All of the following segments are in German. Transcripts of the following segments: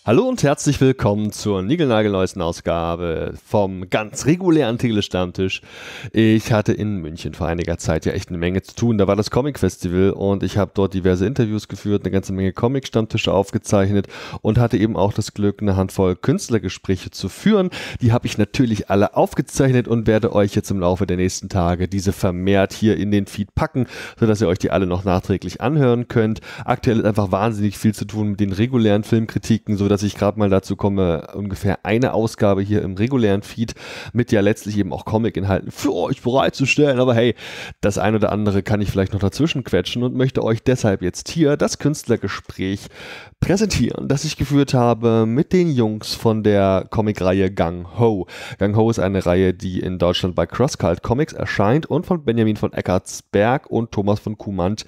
Hallo und herzlich willkommen zur niegelnagelneuesten Ausgabe vom ganz regulären Telestammtisch. Ich hatte in München vor einiger Zeit ja echt eine Menge zu tun. Da war das Comic-Festival und ich habe dort diverse Interviews geführt, eine ganze Menge Comic-Stammtische aufgezeichnet und hatte eben auch das Glück, eine Handvoll Künstlergespräche zu führen. Die habe ich natürlich alle aufgezeichnet und werde euch jetzt im Laufe der nächsten Tage diese vermehrt hier in den Feed packen, sodass ihr euch die alle noch nachträglich anhören könnt. Aktuell ist einfach wahnsinnig viel zu tun mit den regulären Filmkritiken, sodass ich gerade mal dazu komme, ungefähr eine Ausgabe hier im regulären Feed mit ja letztlich eben auch Comic-Inhalten für euch bereitzustellen. Aber hey, das ein oder andere kann ich vielleicht noch dazwischen quetschen und möchte euch deshalb jetzt hier das Künstlergespräch präsentieren, das ich geführt habe mit den Jungs von der Comicreihe Gung Ho. Gung Ho ist eine Reihe, die in Deutschland bei CrossCult Comics erscheint und von Benjamin von Eckartsberg und Thomas von Kumant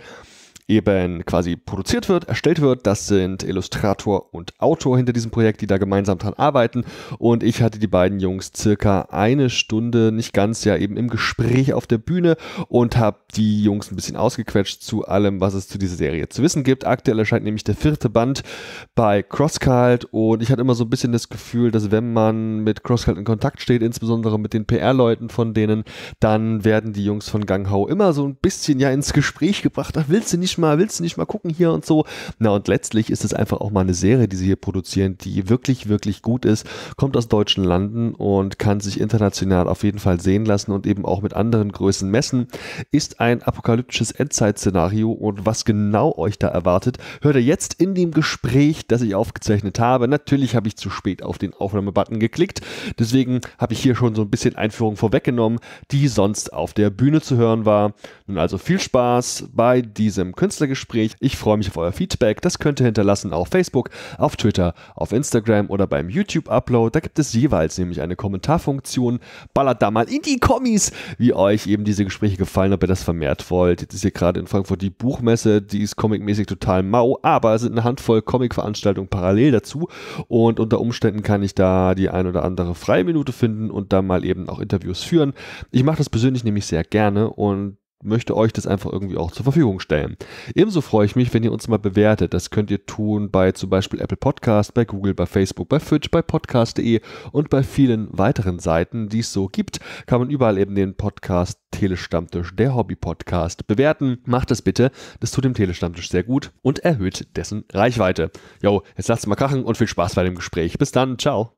eben quasi produziert wird, erstellt wird. Das sind Illustrator und Autor hinter diesem Projekt, die da gemeinsam dran arbeiten. Und ich hatte die beiden Jungs circa eine Stunde, nicht ganz, ja eben im Gespräch auf der Bühne und habe die Jungs ein bisschen ausgequetscht zu allem, was es zu dieser Serie zu wissen gibt. Aktuell erscheint nämlich der 4. Band bei CrossCult und ich hatte immer so ein bisschen das Gefühl, dass wenn man mit CrossCult in Kontakt steht, insbesondere mit den PR-Leuten von denen, dann werden die Jungs von Gung Ho immer so ein bisschen ja ins Gespräch gebracht. Ach, willst du nicht mal gucken hier und so. Na und letztlich ist es einfach auch mal eine Serie, die sie hier produzieren, die wirklich, wirklich gut ist, kommt aus deutschen Landen und kann sich international auf jeden Fall sehen lassen und eben auch mit anderen Größen messen, ist ein apokalyptisches Endzeit-Szenario und was genau euch da erwartet, hört ihr jetzt in dem Gespräch, das ich aufgezeichnet habe. Natürlich habe ich zu spät auf den Aufnahmebutton geklickt, deswegen habe ich hier schon so ein bisschen Einführung vorweggenommen, die sonst auf der Bühne zu hören war. Nun also viel Spaß bei diesem Künstlergespräch. Ich freue mich auf euer Feedback. Das könnt ihr hinterlassen auf Facebook, auf Twitter, auf Instagram oder beim YouTube-Upload. Da gibt es jeweils nämlich eine Kommentarfunktion. Ballert da mal in die Kommis, wie euch eben diese Gespräche gefallen, ob ihr das vermehrt wollt. Jetzt ist hier gerade in Frankfurt die Buchmesse, die ist comicmäßig total mau, aber es sind eine Handvoll Comic-Veranstaltungen parallel dazu und unter Umständen kann ich da die ein oder andere freie Minute finden und dann mal eben auch Interviews führen. Ich mache das persönlich nämlich sehr gerne und möchte euch das einfach irgendwie auch zur Verfügung stellen. Ebenso freue ich mich, wenn ihr uns mal bewertet. Das könnt ihr tun bei zum Beispiel Apple Podcast, bei Google, bei Facebook, bei Twitch, bei podcast.de und bei vielen weiteren Seiten, die es so gibt, kann man überall eben den Podcast Telestammtisch, der Hobby-Podcast, bewerten. Macht das bitte, das tut dem Telestammtisch sehr gut und erhöht dessen Reichweite. Jo, jetzt lasst es mal krachen und viel Spaß bei dem Gespräch. Bis dann, ciao.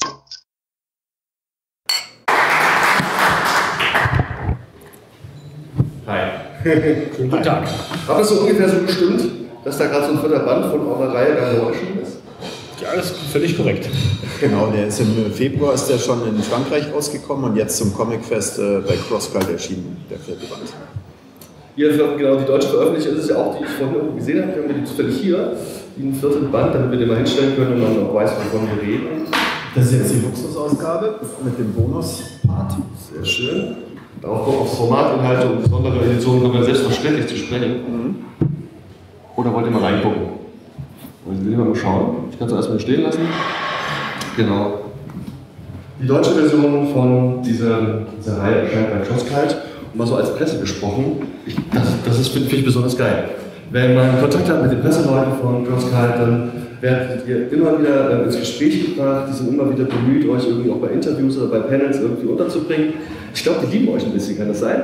Hi. Guten Tag. Hat das so ungefähr so gestimmt, dass da gerade so ein 4. Band von eurer Reihe Gung Ho erschienen ist? Ja, das ist völlig korrekt. Genau, der ist im Februar ist der schon in Frankreich rausgekommen und jetzt zum Comicfest bei CrossCult erschienen, der 4. Band. Hier, genau, die deutsche Veröffentlichung ist es ja auch, die ich vorhin irgendwo gesehen habe, wir haben die zufällig hier, den 4. Band, damit wir den mal hinstellen können und man auch weiß, wovon wir reden. Das ist jetzt die Luxusausgabe mit dem Bonuspart. Sehr schön. Auch aufs Formatinhalte und besondere Editionen kommen wir selbstverständlich zu sprechen. Oder wollt ihr mal reingucken? Wollen wir mal schauen? Ich kann es erstmal stehen lassen. Genau. Die deutsche Version von dieser Reihe erscheint bei CrossCult und mal so als Presse gesprochen. Das finde ich besonders geil. Wenn man Kontakt hat mit den Presseleuten von CrossCult, dann werdet ihr immer wieder ins Gespräch gebracht. Die sind immer wieder bemüht, euch irgendwie auch bei Interviews oder bei Panels irgendwie unterzubringen. Ich glaube, die lieben euch ein bisschen, kann das sein?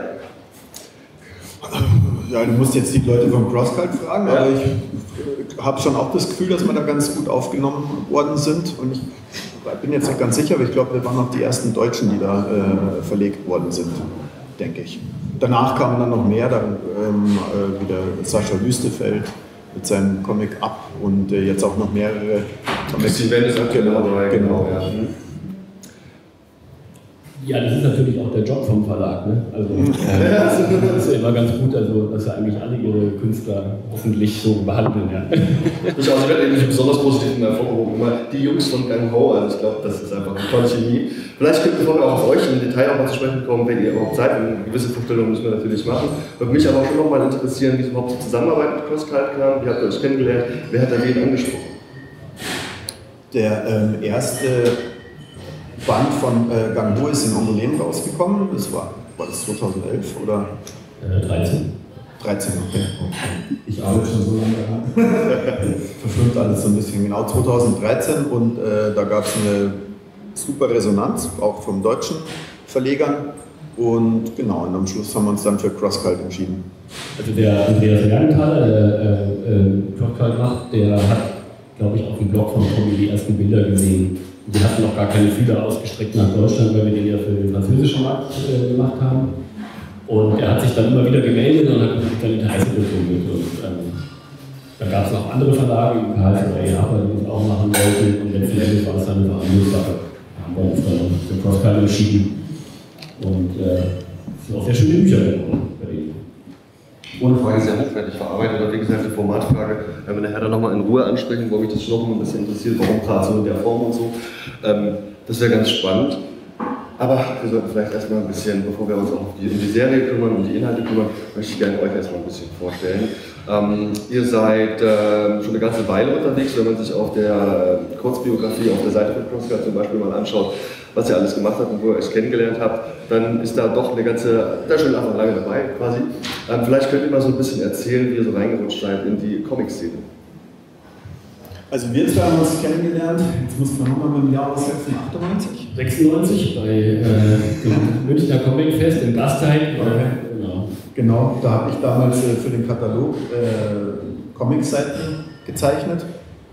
Ja, du musst jetzt die Leute von CrossCult fragen, ja. Aber ich habe schon auch das Gefühl, dass wir da ganz gut aufgenommen worden sind. Und ich bin jetzt nicht ganz sicher, aber ich glaube, wir waren auch die ersten Deutschen, die da verlegt worden sind, denke ich. Danach kamen dann noch mehr, dann wieder Sascha Wüstefeld mit seinem Comic Up und jetzt auch noch mehrere Comics. Die Band ist auch genau dabei. Genau. Ja. Ja, das ist natürlich auch der Job vom Verlag. Ne? Also, das ist ja immer ganz gut, also, dass ja eigentlich alle ihre Künstler hoffentlich so behandeln. Ja. Ich werde eben nicht besonders positiv in hervorgehoben. Die Jungs von Gung Ho, also ich glaube, das ist einfach eine tolle Chemie. Vielleicht könnt ihr vorher auch auf euch im Detail auch mal zu sprechen kommen, wenn ihr überhaupt Zeit habt. Eine gewisse Vorstellung müssen wir natürlich machen. Würde mich aber auch schon noch mal interessieren, wie es überhaupt zur Zusammenarbeit mit CrossCult kam. Wie habt ihr euch kennengelernt? Wer hat da wen angesprochen? Der erste Band von Gung Ho ist in Angoulême rausgekommen. Das war das 2011 oder? 13. 13, okay. Ich arbeite schon so lange daran. Verschwimmt alles so ein bisschen. Genau, 2013 und da gab es eine super Resonanz, auch vom deutschen Verlegern. Und genau, und am Schluss haben wir uns dann für CrossCult entschieden. Also der Andreas Mergenthaler, der CrossCult macht, der hat, glaube ich, auf dem Blog von Tommy die ersten Bilder gesehen. Wir hatten noch gar keine Fühler ausgestreckt nach Deutschland, weil wir den ja für den französischen Markt gemacht haben. Und er hat sich dann immer wieder gemeldet und hat dann Interesse bekundet. Und dann gab es noch andere Verlage, wie Karlsruhe oder EHPA, die das auch machen wollten. Und letzten Endes war es dann eine Verhandlungssache. Da haben wir uns dann für CrossCult entschieden. Und es sind auch sehr schöne Bücher geworden bei denen. Ohne Frage sehr hochwertig verarbeitet. Und wie gesagt, die Formatfrage werden wir nachher dann nochmal in Ruhe ansprechen, wo mich das schon noch ein bisschen interessiert, warum gerade so in der Form und so. Das wäre ganz spannend. Aber wir sollten vielleicht erstmal ein bisschen, bevor wir uns auch um die Serie kümmern, um die Inhalte kümmern, möchte ich gerne euch erstmal ein bisschen vorstellen. Ihr seid schon eine ganze Weile unterwegs, wenn man sich auf der Kurzbiografie auf der Seite von CrossCult zum Beispiel mal anschaut, was ihr alles gemacht habt und wo ihr euch kennengelernt habt, dann ist da doch eine ganze, da schon einfach lange dabei quasi. Vielleicht könnt ihr mal so ein bisschen erzählen, wie ihr so reingerutscht seid in die Comic-Szene. Also wir zwei haben uns kennengelernt, jetzt muss man nochmal mit dem Jahr aussetzen, 98? 96 bei dem Münchner Comicfest in Gasteig. Genau, da habe ich damals für den Katalog Comicseiten gezeichnet.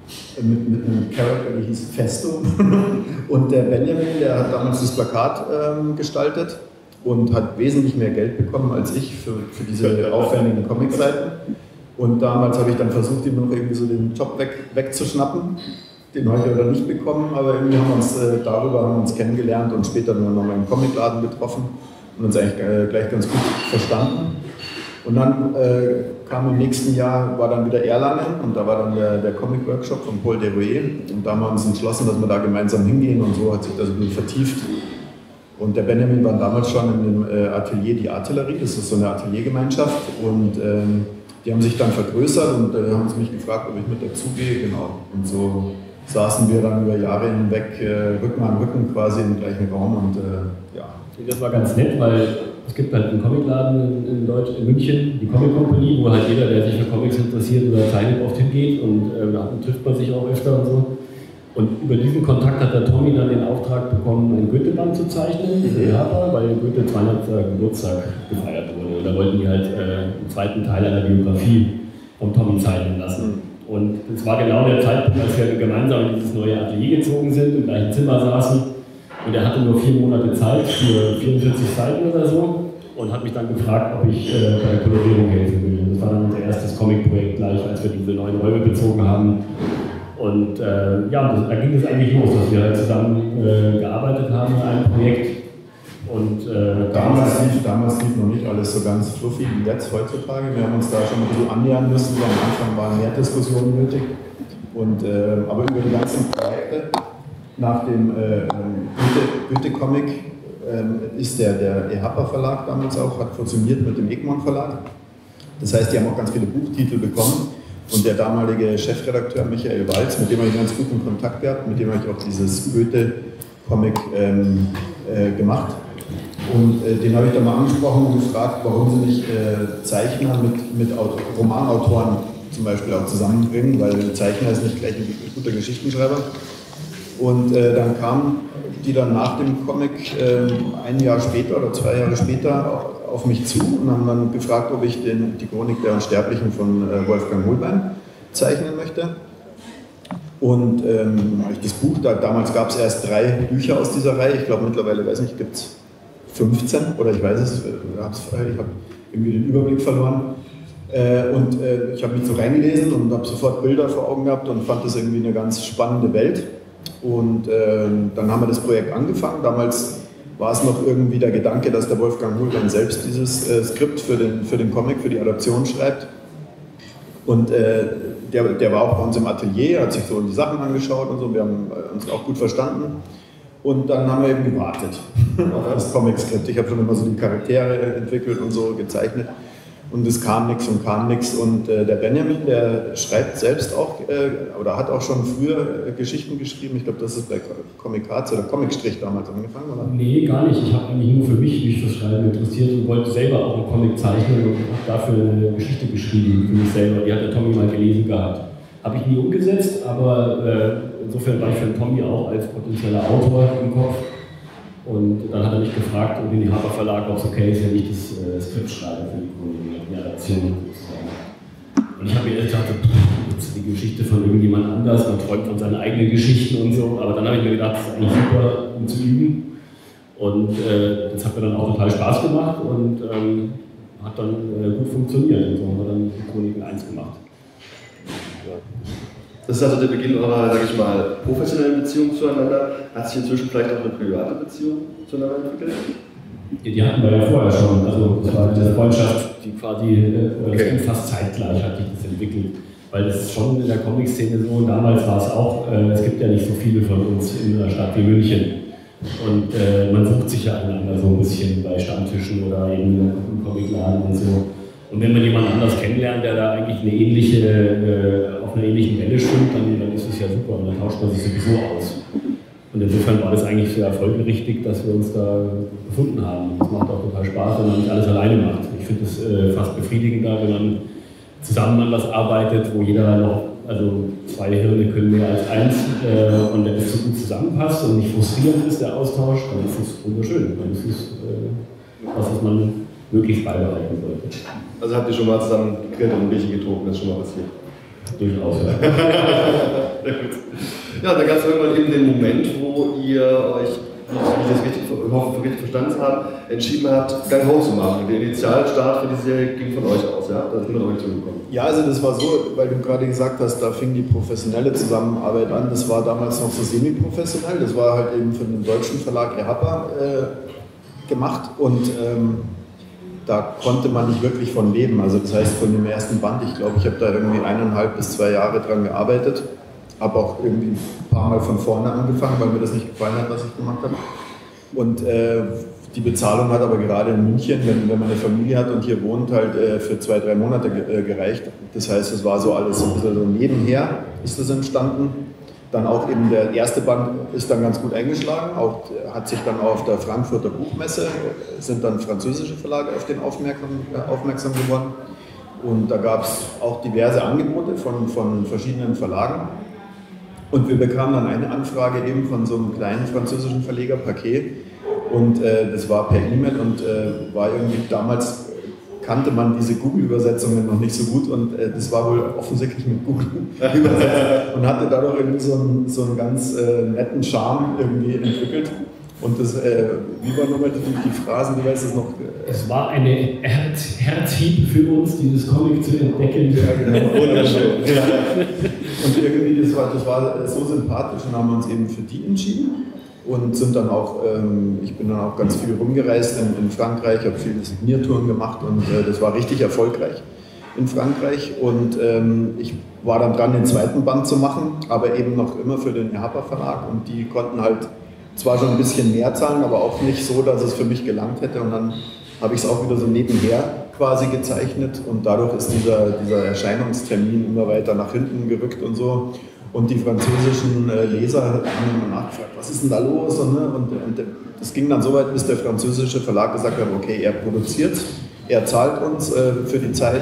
Mit einem Charakter, der hieß Festo. Und der Benjamin, der hat damals das Plakat gestaltet und hat wesentlich mehr Geld bekommen als ich für diese aufwendigen Comicseiten. Und damals habe ich dann versucht, ihm noch irgendwie so den Job wegzuschnappen. Den habe ich aber nicht bekommen, aber irgendwie haben wir uns kennengelernt und später dann nochmal im Comicladen getroffen und uns eigentlich gleich ganz gut verstanden. Und dann kam im nächsten Jahr, war dann wieder Erlangen und da war dann der Comic-Workshop von Paul Derouet und da haben wir uns entschlossen, dass wir da gemeinsam hingehen und so hat sich das ein bisschen vertieft. Und der Benjamin war damals schon in dem Atelier Die Artillerie, das ist so eine Ateliergemeinschaft und die haben sich dann vergrößert und haben mich gefragt, ob ich mit dazugehe, genau. Und so saßen wir dann über Jahre hinweg Rücken an Rücken quasi im gleichen Raum und ja. Das war ganz nett, weil es gibt halt einen Comicladen in München, die Comic Company, wo halt jeder, der sich für Comics interessiert oder zeichnet, oft hingeht und da trifft man sich auch öfter und so. Und über diesen Kontakt hat der Tommy dann den Auftrag bekommen, ein Goethe-Band zu zeichnen, weil Goethe 200. Geburtstag gefeiert wurde. Und da wollten die halt einen zweiten Teil einer Biografie von Tommy zeichnen lassen. Und es war genau der Zeitpunkt, als wir gemeinsam in dieses neue Atelier gezogen sind, im gleichen Zimmer saßen. Und er hatte nur 4 Monate Zeit für 44 Seiten oder so und hat mich dann gefragt, ob ich bei der Kolorierung helfen will. Und das war dann unser erstes Comic-Projekt gleich, als wir diese neuen Räume bezogen haben. Und ja, da ging es eigentlich los, dass wir halt zusammen gearbeitet haben in einem Projekt. Und damals lief noch nicht alles so ganz fluffy wie jetzt heutzutage. Wir haben uns da schon ein bisschen annähern müssen. Am Anfang waren mehr Diskussionen nötig. Und, aber über die ganzen Projekte nach dem Goethe-Comic ist der EHPA Verlag damals auch, hat fusioniert mit dem Egmont Verlag. Das heißt, die haben auch ganz viele Buchtitel bekommen. Und der damalige Chefredakteur Michael Walz, mit dem habe ich ganz guten Kontakt gehabt, mit dem habe ich auch dieses Goethe-Comic gemacht. Und den habe ich dann mal angesprochen und gefragt, warum sie nicht Zeichner mit Romanautoren zum Beispiel auch zusammenbringen, weil ein Zeichner ist nicht gleich ein guter Geschichtenschreiber. Und dann kamen die dann nach dem Comic ein Jahr später oder 2 Jahre später auf mich zu und haben dann gefragt, ob ich die Chronik der Unsterblichen von Wolfgang Hohlbein zeichnen möchte. Und ich das Buch, damals gab es erst 3 Bücher aus dieser Reihe, ich glaube mittlerweile, weiß nicht, gibt es 15 oder ich weiß es, ich habe irgendwie den Überblick verloren. Und ich habe mich so reingelesen und habe sofort Bilder vor Augen gehabt und fand das irgendwie eine ganz spannende Welt. Und dann haben wir das Projekt angefangen. Damals war es noch irgendwie der Gedanke, dass der Wolfgang Hohlbein selbst dieses Skript für den Comic, für die Adaption schreibt. Und der war auch bei uns im Atelier, hat sich so die Sachen angeschaut und so. Wir haben uns auch gut verstanden. Und dann haben wir eben gewartet auf das Comic-Skript. Ich habe schon immer so die Charaktere entwickelt und so gezeichnet. Und es kam nichts und kam nichts. Und der Benjamin, der schreibt selbst auch, oder hat auch schon früher Geschichten geschrieben. Ich glaube, das ist bei Comic Arts oder Comicstrich damals angefangen, oder? Nee, gar nicht. Ich habe eigentlich nur für mich fürs Schreiben interessiert und wollte selber auch einen Comic zeichnen und habe dafür eine Geschichte geschrieben für mich selber. Die hat der Tommy mal gelesen gehabt. Habe ich nie umgesetzt, aber insofern war ich für den Tommy auch als potenzieller Autor im Kopf. Und dann hat er mich gefragt, ob in die Harper Verlag, ob es okay ist, wenn ich das Skript schreibe für die Adaption. Und ich habe mir erst gedacht, das ist die Geschichte von irgendjemand anders, man träumt von seinen eigenen Geschichten und so. Aber dann habe ich mir gedacht, das ist eigentlich super, um zu üben. Und das hat mir dann auch total Spaß gemacht und hat dann gut funktioniert. Und so haben wir dann Chroniken 1 gemacht. Das ist also der Beginn eurer, sag ich mal, professionellen Beziehung zueinander. Hat sich inzwischen vielleicht auch eine private Beziehung zueinander entwickelt? Die hatten wir ja vorher schon. Also das war eine Freundschaft, die quasi fast zeitgleich hat sich das entwickelt. Weil das ist schon in der Comic-Szene so, damals war es auch, es gibt ja nicht so viele von uns in einer Stadt wie München. Und man sucht sich ja einander so ein bisschen bei Stammtischen oder eben im Comicladen und so. Und wenn man jemanden anders kennenlernt, der da eigentlich auf einer ähnlichen Welle schwimmt, dann ist es ja super und dann tauscht man sich sowieso aus. Und insofern war das eigentlich sehr folgerichtig, dass wir uns da gefunden haben. Das macht auch total Spaß, wenn man nicht alles alleine macht. Ich finde es fast befriedigender, wenn man zusammen an was arbeitet, wo jeder noch, also 2 Hirne können mehr als 1 und wenn es so gut zusammenpasst und nicht frustrierend ist, der Austausch, dann ist es wunderschön. Dann ist es was man wirklich beibehalten sollte. Also habt ihr schon mal zusammen gegrillt und ein Bierchen getrunken, das ist schon mal passiert? Durchaus, ja. Ja, da gab es irgendwann eben den Moment, wo ihr euch, wie ich das richtig verstanden habe, entschieden habt, Gang Ho zu machen. Der Initialstart für die Serie ging von euch aus, ja? Da sind wir noch nicht zugekommen. Ja, also das war so, weil du gerade gesagt hast, da fing die professionelle Zusammenarbeit an. Das war damals noch so semi-professionell. Das war halt eben für den deutschen Verlag EHAPA gemacht und da konnte man nicht wirklich von leben. Also das heißt von dem ersten Band, ich glaube, ich habe da irgendwie 1,5 bis 2 Jahre dran gearbeitet. Habe auch irgendwie ein paar Mal von vorne angefangen, weil mir das nicht gefallen hat, was ich gemacht habe. Und die Bezahlung hat aber gerade in München, wenn man eine Familie hat und hier wohnt, halt für 2-3 Monate gereicht. Das heißt, es war so alles so ein bisschen so nebenher ist das entstanden. Dann auch eben der erste Band ist dann ganz gut eingeschlagen, auch hat sich dann auf der Frankfurter Buchmesse, sind dann französische Verlage auf den aufmerksam geworden. Und da gab es auch diverse Angebote von verschiedenen Verlagen. Und wir bekamen dann eine Anfrage eben von so einem kleinen französischen Verleger, Paquet. Und das war per E-Mail und war irgendwie damals, kannte man diese Google-Übersetzungen noch nicht so gut und das war wohl offensichtlich mit Google übersetzt und hatte dadurch irgendwie so einen ganz netten Charme irgendwie entwickelt. Und das, wie war nochmal die Phrasen, du weißt es noch? Es war eine Herzhieb für uns, dieses Comic zu entdecken. Ja, genau, wunderschön. Ja. Und irgendwie, das war so sympathisch und haben wir uns eben für die entschieden. Und sind dann auch, ich bin dann auch ganz viel rumgereist in Frankreich, habe viele Signiertouren gemacht und das war richtig erfolgreich in Frankreich. Und ich war dann dran, den 2. Band zu machen, aber eben noch immer für den EHAPA Verlag und die konnten halt zwar schon ein bisschen mehr zahlen, aber auch nicht so, dass es für mich gelangt hätte. Und dann habe ich es auch wieder so nebenher quasi gezeichnet und dadurch ist dieser Erscheinungstermin immer weiter nach hinten gerückt und so. Und die französischen Leser haben immer nachgefragt, was ist denn da los? Und das ging dann so weit, bis der französische Verlag gesagt hat, okay, er produziert, er zahlt uns für die Zeit,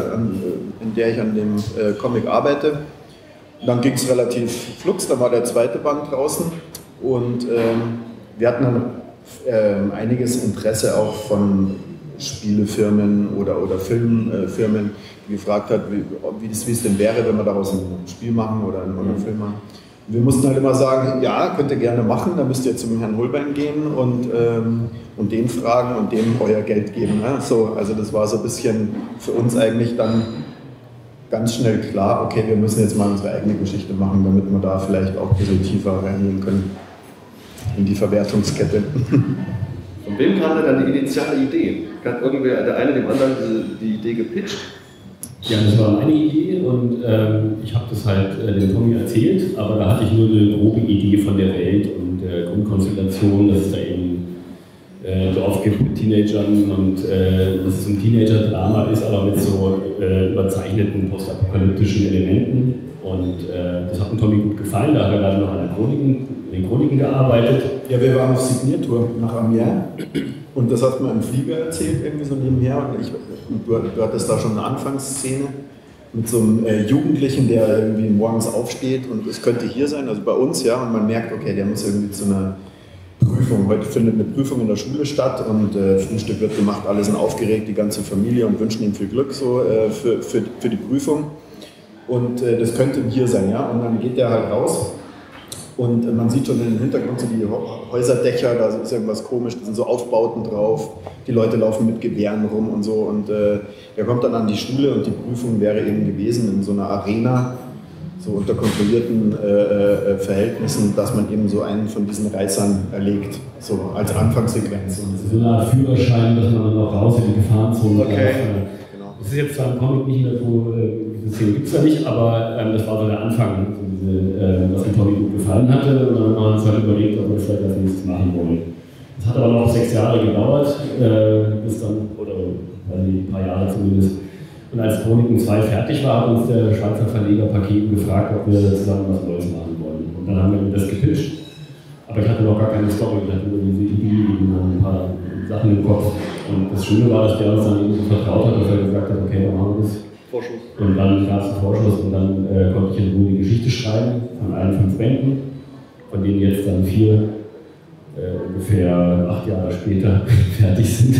in der ich an dem Comic arbeite. Dann ging es relativ flugs, dann war der 2. Band draußen und wir hatten dann einiges Interesse auch von Spielefirmen oder Filmfirmen, die gefragt hat, wie es denn wäre, wenn wir daraus ein Spiel machen oder einen Film machen. Wir mussten halt immer sagen, ja, könnt ihr gerne machen, dann müsst ihr zum Herrn Holbein gehen und den fragen und dem euer Geld geben. Ne? So, also das war so ein bisschen für uns eigentlich dann ganz schnell klar, okay, wir müssen jetzt mal unsere eigene Geschichte machen, damit wir da vielleicht auch ein bisschen tiefer reingehen können in die Verwertungskette. Von wem kam denn dann die initiale Idee? Hat irgendwer, der eine dem anderen die Idee gepitcht? Ja, das war meine Idee und ich habe das halt dem Tommy erzählt, aber da hatte ich nur eine grobe Idee von der Welt und Grundkonstellation, dass es da eben Dorf gibt mit Teenagern und dass es ein Teenager-Drama ist, aber mit so überzeichneten postapokalyptischen Elementen. Und das hat mir Tommy gut gefallen, da hat er gerade noch an den Chroniken gearbeitet. Ja, wir waren auf Signiertour nach Amiens und das hat mir im Flieger erzählt, irgendwie so nebenher. Und du hattest da schon eine Anfangsszene mit so einem Jugendlichen, der irgendwie morgens aufsteht und es könnte hier sein, also bei uns, ja, und man merkt, okay, der muss irgendwie zu einer Prüfung. Heute findet eine Prüfung in der Schule statt und Frühstück wird gemacht, alle sind aufgeregt, die ganze Familie und wünschen ihm viel Glück so, für die Prüfung. Und das könnte hier sein, ja, und dann geht der halt raus. Und man sieht schon im Hintergrund so die Häuserdächer, da ist irgendwas komisch, da sind so Aufbauten drauf, die Leute laufen mit Gewehren rum und so. Und er kommt dann an die Schule und die Prüfung wäre eben gewesen in so einer Arena, so unter kontrollierten Verhältnissen, dass man eben so einen von diesen Reißern erlegt, so als Anfangssequenz. So eine Art Führerschein, dass man dann auch raus in die Gefahrenzone darf. Genau. Das ist jetzt zwar im Comic nicht mehr so, diese Szene gibt es ja nicht, aber das war so der Anfang, was dem Tommy gut gefallen hatte. Und dann haben wir uns halt überlegt, ob wir vielleicht als nächstes machen wollen. Das hat aber noch 6 Jahre gedauert, bis dann, oder ein paar Jahre zumindest. Und als Chroniken 2 fertig war, hat uns der Schweizer Verleger Paketen gefragt, ob wir zusammen was Neues machen wollen. Und dann haben wir ihm das gepitcht. Aber ich hatte noch gar keine Story, ich hatte nur diese Idee und ein paar Sachen im Kopf. Und das Schöne war, dass der uns dann eben so vertraut hat, dass er gesagt hat, okay, dann machen wir das. Vorschuss. Und dann gab es einen Vorschuss und dann konnte ich in Ruhe die Geschichte schreiben von allen 5 Bänden, von denen jetzt dann 4 ungefähr 8 Jahre später fertig sind.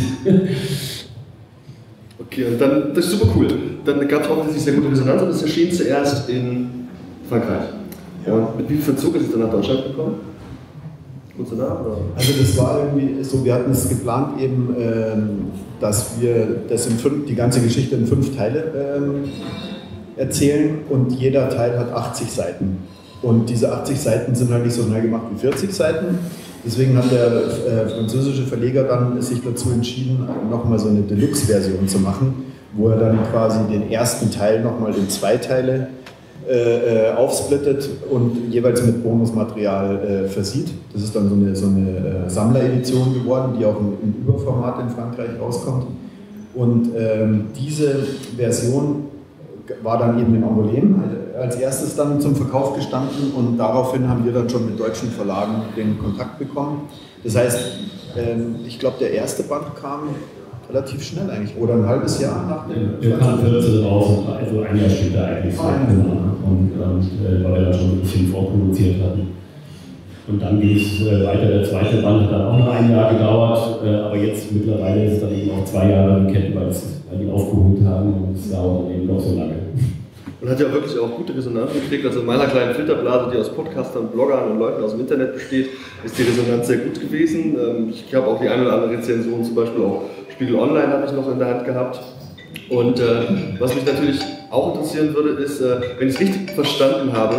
Okay, und dann, das ist super cool. Dann gab es auch eine sehr gute Resonanz und es erschien zuerst in Frankreich. Ja. Und mit wie viel Verzug ist es dann nach Deutschland gekommen? Kurz danach? Oder? Also das war irgendwie so, wir hatten es geplant eben, dass wir das die ganze Geschichte in 5 Teile erzählen und jeder Teil hat 80 Seiten. Und diese 80 Seiten sind halt nicht so schnell gemacht wie 40 Seiten. Deswegen hat der französische Verleger dann sich dazu entschieden, nochmal so eine Deluxe-Version zu machen, wo er dann quasi den ersten Teil nochmal in 2 Teile aufsplittet und jeweils mit Bonusmaterial versieht. Das ist dann so eine Sammleredition geworden, die auch im Überformat in Frankreich rauskommt. Und diese Version war dann eben in Angoulême als erstes dann zum Verkauf gestanden und daraufhin haben wir dann schon mit deutschen Verlagen den Kontakt bekommen. Das heißt, ich glaube, der erste Band kam relativ schnell eigentlich, oder ein halbes Jahr nach dem. Wir kamen 14 raus, also ein Jahr später eigentlich. Und weil wir da schon ein bisschen vorproduziert hatten. Und dann ging es weiter, der zweite Band hat dann auch noch ein Jahr gedauert, aber jetzt mittlerweile ist es dann eben auch 2 Jahre in Ketten, weil die aufgeholt haben und es dauert dann eben noch so lange. Und hat ja wirklich auch gute Resonanz gekriegt. Also in meiner kleinen Filterblase, die aus Podcastern, Bloggern und Leuten aus dem Internet besteht, ist die Resonanz sehr gut gewesen. Ich habe auch die eine oder andere Rezension, zum Beispiel auch Spiegel Online habe ich noch in der Hand gehabt. Und was mich natürlich auch interessieren würde, ist, wenn ich es richtig verstanden habe,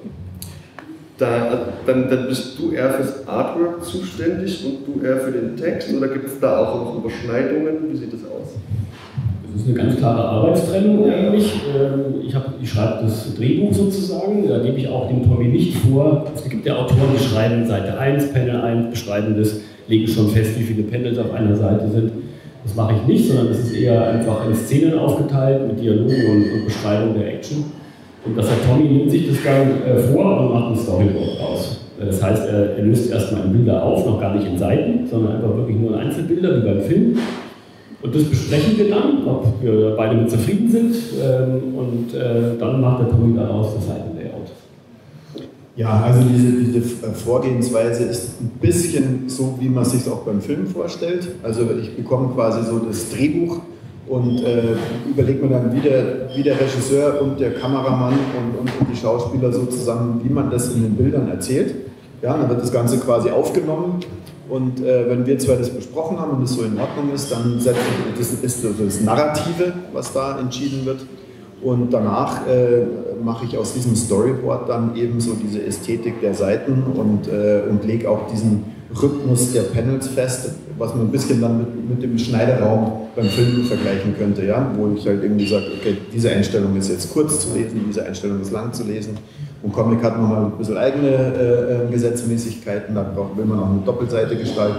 dann bist du eher fürs Artwork zuständig und du eher für den Text, oder gibt es da auch noch Überschneidungen? Wie sieht das aus? Das ist eine ganz klare Arbeitstrennung eigentlich. Ich schreibe das Drehbuch sozusagen, da gebe ich auch dem Tommy nicht vor. Es gibt ja Autoren, die schreiben Seite 1, Panel 1, beschreiben das, legen schon fest, wie viele Panels auf einer Seite sind. Das mache ich nicht, sondern das ist eher einfach in Szenen aufgeteilt mit Dialogen und Beschreibung der Action. Und der Tommy nimmt sich das dann vor und macht ein Storyboard raus. Das heißt, er löst erstmal in Bilder auf, noch gar nicht in Seiten, sondern einfach wirklich nur in Einzelbilder wie beim Film. Und das besprechen wir dann, ob wir beide mit zufrieden sind. Und dann macht der Tommy daraus das Seitenlayout. Ja, also diese Vorgehensweise ist ein bisschen so, wie man es sich auch beim Film vorstellt. Also ich bekomme quasi so das Drehbuch und überlege mir dann, wie der Regisseur und der Kameramann und die Schauspieler so zusammen, wie man das in den Bildern erzählt. Ja, dann wird das Ganze quasi aufgenommen. Und wenn wir zwei das besprochen haben und es so in Ordnung ist, dann ist das Narrative, was da entschieden wird. Und danach mache ich aus diesem Storyboard dann eben so diese Ästhetik der Seiten und lege auch diesen Rhythmus der Panels fest, was man ein bisschen dann mit dem Schneideraum beim Film vergleichen könnte, ja? Wo ich halt irgendwie sage, okay, diese Einstellung ist jetzt kurz zu lesen, diese Einstellung ist lang zu lesen. Und Comic hat nochmal ein bisschen eigene Gesetzmäßigkeiten, da will man auch eine Doppelseite gestalten.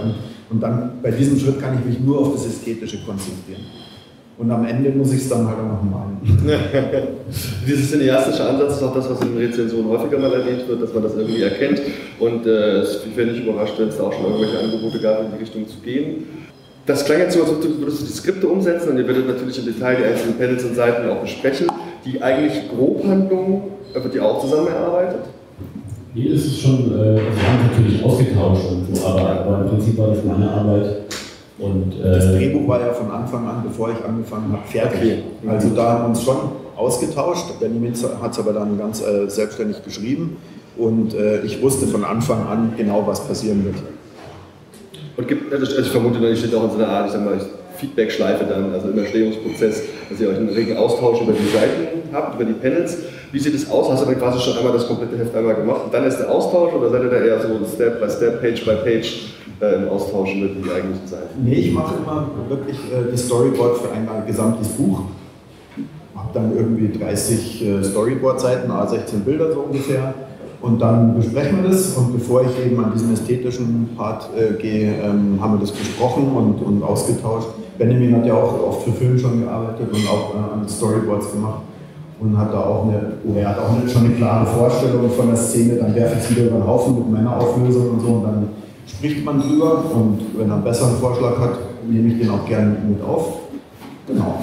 Und dann bei diesem Schritt kann ich mich nur auf das Ästhetische konzentrieren. Und am Ende muss ich es dann halt auch noch malen. Dieses cineastische Ansatz ist auch das, was in den Rezensionen häufiger mal erwähnt wird, dass man das irgendwie erkennt. Und ich wäre nicht überrascht, wenn es da auch schon irgendwelche Angebote gab, in die Richtung zu gehen. Das klang jetzt so, als würdest du die Skripte umsetzen und ihr werdet natürlich im Detail die einzelnen Panels und Seiten auch besprechen. Die eigentlich Grobhandlung, wird die auch zusammen erarbeitet? Nee, das ist schon, wir haben natürlich ausgetauscht und so, aber im Prinzip war das meine Arbeit. Und, das Drehbuch war ja von Anfang an, bevor ich angefangen habe, fertig. Okay. Also da haben wir uns schon ausgetauscht. Benjamin hat es aber dann ganz selbstständig geschrieben und ich wusste von Anfang an genau, was passieren wird. Und also ich vermute, da steht auch in so einer Art, ich sag mal, Feedback-Schleife dann, also im Entstehungsprozess, dass ihr euch einen regen Austausch über die Seiten habt, über die Panels. Wie sieht es aus? Hast du dann quasi schon einmal das komplette Heft einmal gemacht und dann ist der Austausch oder seid ihr da eher so Step by Step, Page by Page im Austausch über die eigentlichen Seiten? Nee, ich mache immer wirklich das Storyboard für ein gesamtes Buch. Habe dann irgendwie 30 Storyboard-Seiten, 16 Bilder so ungefähr. Und dann besprechen wir das und bevor ich eben an diesen ästhetischen Part gehe, haben wir das besprochen und ausgetauscht. Benjamin hat ja auch oft für Film schon gearbeitet und auch an Storyboards gemacht und hat da auch schon eine klare Vorstellung von der Szene, dann werfe ich es wieder über den Haufen mit meiner Auflösung und so und dann spricht man drüber und wenn er einen besseren Vorschlag hat, nehme ich den auch gerne mit auf. Genau.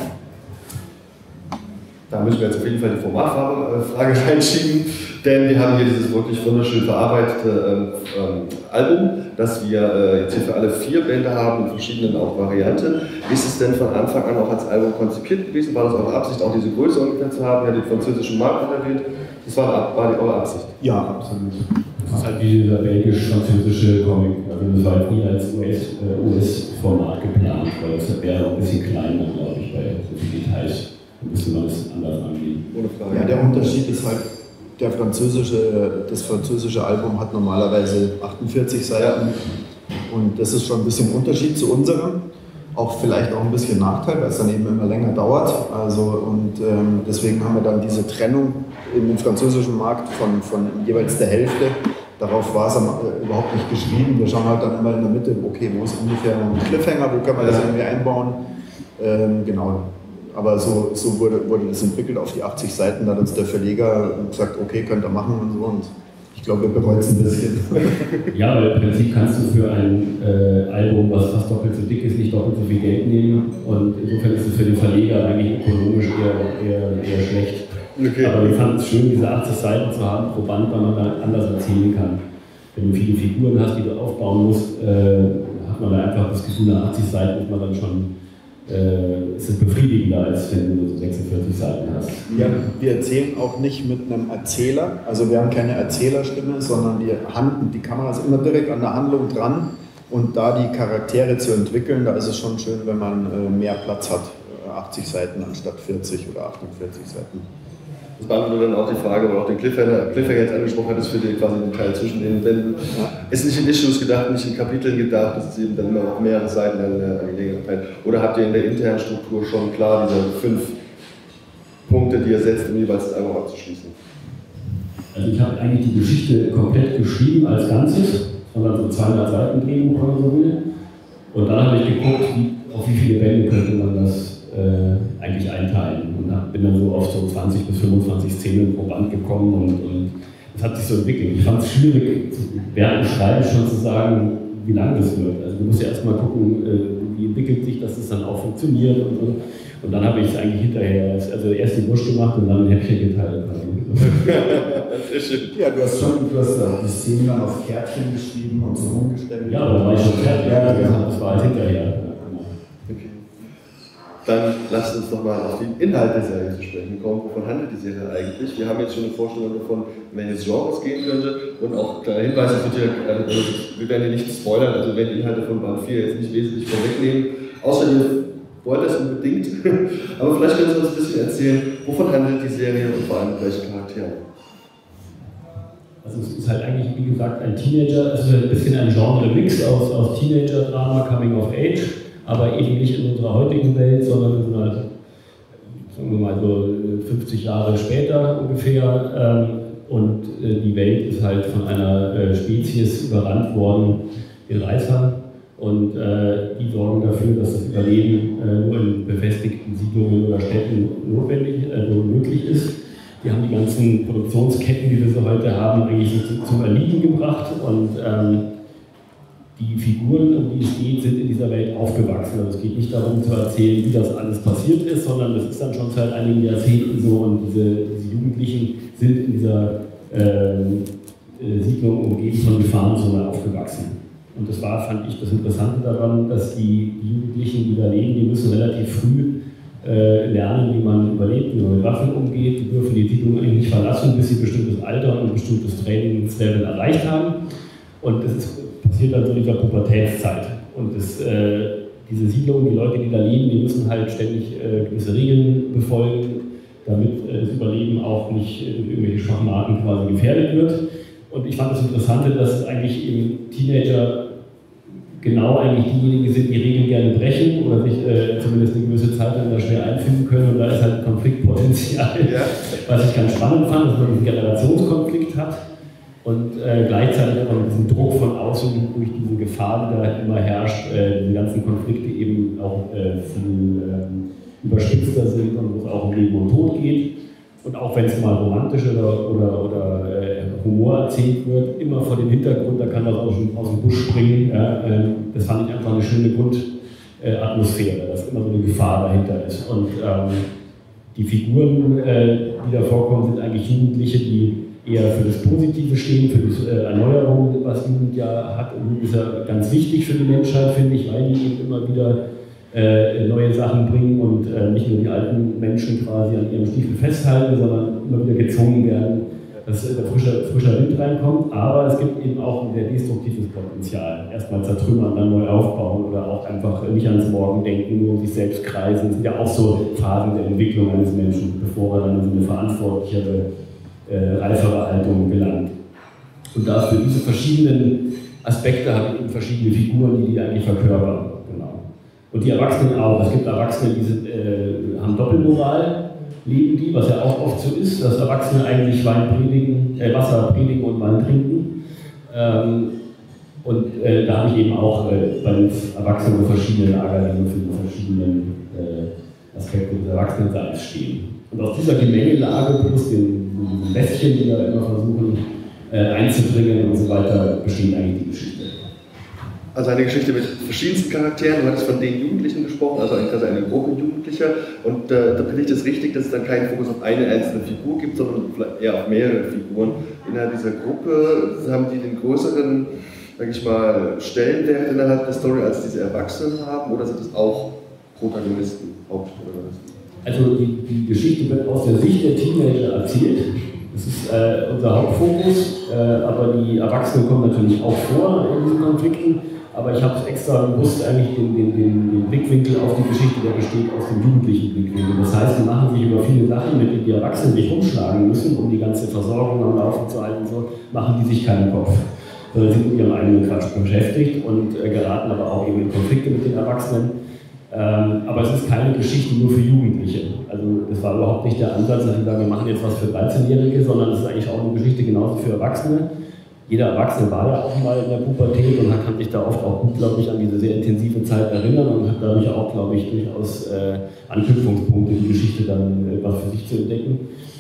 Da müssen wir jetzt auf jeden Fall die Formatfrage reinschieben, denn wir haben hier dieses wirklich wunderschön verarbeitete Album, das wir jetzt hier für alle 4 Bände haben, in verschiedenen auch Varianten. Ist es denn von Anfang an auch als Album konzipiert gewesen? War das eure Absicht, auch diese Größe ungefähr zu haben? Ihr habt den französischen Markt erwähnt. Das war eure Absicht? Ja, absolut. Das ist halt dieser belgisch-französische Comic. Also das war halt nie als US-Format geplant, weil es wäre auch ein bisschen kleiner, glaube ich, bei so vielen Details. Da müsste man es anders angehen. Ohne Frage. Ja, der Unterschied ist halt, das französische Album hat normalerweise 48 Seiten und das ist schon ein bisschen Unterschied zu unserem. Auch vielleicht auch ein bisschen Nachteil, weil es dann eben immer länger dauert. Deswegen haben wir dann diese Trennung im französischen Markt von jeweils der Hälfte. Darauf war es überhaupt nicht geschrieben. Wir schauen halt dann immer in der Mitte, okay, wo ist ungefähr ein Cliffhanger, wo kann man das irgendwie einbauen. Genau. Aber so wurde das entwickelt auf die 80 Seiten. Da hat uns der Verleger gesagt, okay, könnt ihr machen und so. Und ich glaube, wir bereuen es ein bisschen. Ja, weil im Prinzip kannst du für ein Album, was fast doppelt so dick ist, nicht doppelt so viel Geld nehmen. Und insofern ist es für den Verleger eigentlich ökonomisch eher schlecht. Okay. Aber wir fanden es schön, diese 80 Seiten zu haben pro Band, weil man dann anders erzählen kann. Wenn du viele Figuren hast, die du aufbauen musst, hat man da einfach das Gefühl, nach 80 Seiten ist man dann schon ist es befriedigender, als wenn du so 46 Seiten hast. Ja, wir erzählen auch nicht mit einem Erzähler, also wir haben keine Erzählerstimme, sondern die Kamera ist immer direkt an der Handlung dran und da die Charaktere zu entwickeln, da ist es schon schön, wenn man mehr Platz hat, 80 Seiten anstatt 40 oder 48 Seiten. Das beantwortet dann auch die Frage, oder auch den Cliffhanger jetzt angesprochen hat, ist für den quasi den Teil zwischen den Bänden. Ja. Ist nicht in Issues gedacht, nicht in Kapiteln gedacht, das ist eben dann immer auf mehrere Seiten eine längere Zeit. Oder habt ihr in der internen Struktur schon klar diese 5 Punkte, die ihr setzt, um jeweils das Album abzuschließen? Also ich habe eigentlich die Geschichte komplett geschrieben als Ganzes, sondern so 200 Seiten Drehbuch oder so will. Und dann habe ich geguckt, auf wie viele Bände könnte man das eigentlich einteilen und bin dann so auf so 20 bis 25 Szenen pro Band gekommen und das hat sich so entwickelt. Ich fand es schwierig, während dem Schreiben schon zu sagen, wie lang das wird. Also du musst ja erstmal gucken, wie entwickelt sich, dass es dann auch funktioniert und so. Und dann habe ich es eigentlich hinterher, also erst die Wurst gemacht und dann ein Häppchen geteilt. Das ist schön. Ja, du hast die Szenen dann auf Kärtchen geschrieben und so umgestellt. Ja, aber da war ich schon fertig. Ja, das war halt hinterher. Dann lasst uns nochmal auf den Inhalt der Serie zu sprechen kommen. Wovon handelt die Serie eigentlich? Wir haben jetzt schon eine Vorstellung davon, in welches Genre es gehen könnte. Und auch kleiner Hinweis, wir werden hier nicht spoilern, also wenn die Inhalte von Band 4 jetzt nicht wesentlich vorwegnehmen. Außer ihr wollt das unbedingt. Aber vielleicht können Sie uns ein bisschen erzählen, wovon handelt die Serie und vor allem welche Charaktere? Also es ist halt eigentlich, wie gesagt, ein Teenager, also ein bisschen ein Genre-Mix aus Teenager-Drama, Coming of Age. Aber eben nicht in unserer heutigen Welt, sondern in einer, sagen wir mal so 50 Jahre später ungefähr. Und die Welt ist halt von einer Spezies überrannt worden, den Reißern. Und die sorgen dafür, dass das Überleben nur in befestigten Siedlungen oder Städten möglich ist. Die haben die ganzen Produktionsketten, die wir so heute haben, eigentlich zum Erliegen gebracht. Und die Figuren, um die es geht, sind in dieser Welt aufgewachsen. Also es geht nicht darum zu erzählen, wie das alles passiert ist, sondern das ist dann schon seit einigen Jahrzehnten so. Und diese Jugendlichen sind in dieser Siedlung umgeben von Gefahrenzonen aufgewachsen. Und das war, fand ich, das Interessante daran, dass die Jugendlichen, die da leben, die müssen relativ früh lernen, wie man überlebt, wie man mit Waffen umgeht. Die dürfen die Siedlung eigentlich nicht verlassen, bis sie ein bestimmtes Alter und ein bestimmtes Trainingslevel erreicht haben. Und das passiert dann so in dieser Pubertätszeit. Und diese Siedlung, die Leute, die da leben, die müssen halt ständig gewisse Regeln befolgen, damit das Überleben auch nicht in irgendwelche Schwachmaten quasi gefährdet wird. Und ich fand das Interessante, dass eigentlich eben Teenager genau eigentlich diejenigen sind, die Regeln gerne brechen oder sich zumindest eine gewisse Zeit lang da schwer einfinden können. Und da ist halt Konfliktpotenzial, was ich ganz spannend fand, dass man einen Generationskonflikt hat und gleichzeitig auch diesen Druck von außen durch diese Gefahr, die da immer herrscht, diese ganzen Konflikte eben auch viel überspitzter sind und wo es auch um Leben und Tod geht. Und auch wenn es mal romantisch oder Humor erzählt wird, immer vor dem Hintergrund, da kann das auch schon aus dem Busch springen. Ja, das fand ich einfach eine schöne Grundatmosphäre, dass immer so eine Gefahr dahinter ist. Und die Figuren, die da vorkommen, sind eigentlich Jugendliche, die eher für das Positive stehen, für die Erneuerung, was Jugendjahr hat. Und Jugend ist ja ganz wichtig für die Menschheit, finde ich, weil die eben immer wieder neue Sachen bringen und nicht nur die alten Menschen quasi an ihrem Stiefel festhalten, sondern immer wieder gezwungen werden, dass frischer Wind reinkommt. Aber es gibt eben auch ein sehr destruktives Potenzial. Erstmal zertrümmern, dann neu aufbauen oder auch einfach nicht ans Morgen denken, nur um sich selbst kreisen. Das sind ja auch so Phasen der Entwicklung eines Menschen, bevor er dann in so eine verantwortlichere, reifere Haltung gelangt. Und dafür diese verschiedenen Aspekte haben eben verschiedene Figuren, die eigentlich verkörpern. Und die Erwachsenen auch. Es gibt Erwachsene, die haben Doppelmoral, leben die, was ja auch oft so ist, dass Erwachsene eigentlich Wasser predigen und Wein trinken. Da habe ich eben auch bei den Erwachsenen verschiedene Lager, die für die verschiedenen Aspekte des Erwachsenenseins stehen. Und aus dieser Gemengelage plus den Lästchen, die da immer versuchen einzubringen und so weiter, besteht eigentlich die Geschichte. Also eine Geschichte mit verschiedensten Charakteren, du hattest von den Jugendlichen gesprochen, also quasi eine Gruppe Jugendlicher. Und da finde ich das richtig, dass es dann keinen Fokus auf eine einzelne Figur gibt, sondern vielleicht eher auf mehrere Figuren. Innerhalb dieser Gruppe haben die den größeren, sage ich mal, Stellenwert innerhalb der Story, als diese Erwachsenen haben, oder sind es auch Protagonisten, Hauptprotagonisten? Also die Geschichte wird aus der Sicht der Teenager erzählt. Das ist unser Hauptfokus, aber die Erwachsenen kommen natürlich auch vor in diesen Konflikten. Aber ich habe extra bewusst eigentlich den Blickwinkel auf die Geschichte, der besteht aus dem jugendlichen Blickwinkel. Das heißt, die machen sich über viele Sachen, mit denen die Erwachsenen sich rumschlagen müssen, um die ganze Versorgung am Laufen zu halten, so, machen die sich keinen Kopf. Sondern sind mit ihrem eigenen Quatsch beschäftigt und geraten aber auch eben in Konflikte mit den Erwachsenen. Aber es ist keine Geschichte nur für Jugendliche. Also das war überhaupt nicht der Ansatz, dass wir sagen, wir machen jetzt was für 13-Jährige, sondern es ist eigentlich auch eine Geschichte genauso für Erwachsene. Jeder Erwachsene war ja auch mal in der Pubertät und kann sich da oft auch gut, glaube ich, an diese sehr intensive Zeit erinnern und hat dadurch auch, glaube ich, durchaus Anknüpfungspunkte, die Geschichte dann was für sich zu entdecken.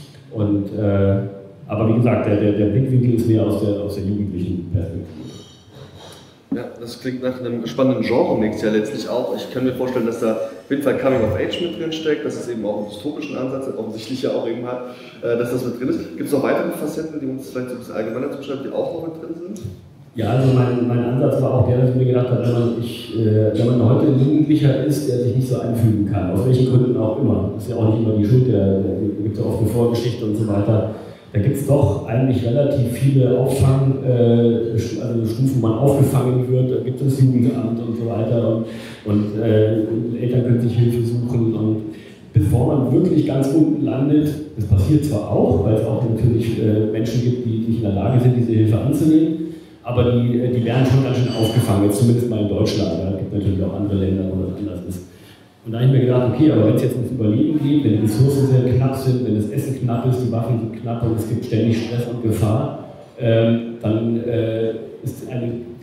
Aber wie gesagt, der Blickwinkel ist mehr aus der jugendlichen Perspektive. Ja, das klingt nach einem spannenden Genre-Mix ja letztlich auch. Ich kann mir vorstellen, dass da auf jeden Fall Coming of Age mit drin steckt, dass es eben auch einen dystopischen Ansatz offensichtlich ja auch eben hat, dass das mit drin ist. Gibt es noch weitere Facetten, die uns vielleicht so ein bisschen allgemeiner zuschreiben, die auch noch mit drin sind? Ja, also mein Ansatz war auch der, dass ich mir gedacht habe, wenn man heute ein Jugendlicher ist, der sich nicht so einfügen kann, aus welchen Gründen auch immer, das ist ja auch nicht immer die Schuld, da gibt es ja oft eine Vorgeschichte und so weiter. Da gibt es doch eigentlich relativ viele Stufen, wo man aufgefangen wird. Da gibt es Jugendamt und so weiter. Und Eltern können sich Hilfe suchen. Und bevor man wirklich ganz unten landet, das passiert zwar auch, weil es auch natürlich Menschen gibt, die nicht in der Lage sind, diese Hilfe anzunehmen, aber die werden schon ganz schön aufgefangen, jetzt zumindest mal in Deutschland. Es gibt natürlich auch andere Länder, wo das anders ist. Und da habe ich mir gedacht, okay, aber wenn es jetzt ums Überleben geht, wenn die Ressourcen sehr knapp sind, wenn das Essen knapp ist, die Waffen sind knapp und es gibt ständig Stress und Gefahr, dann ist eine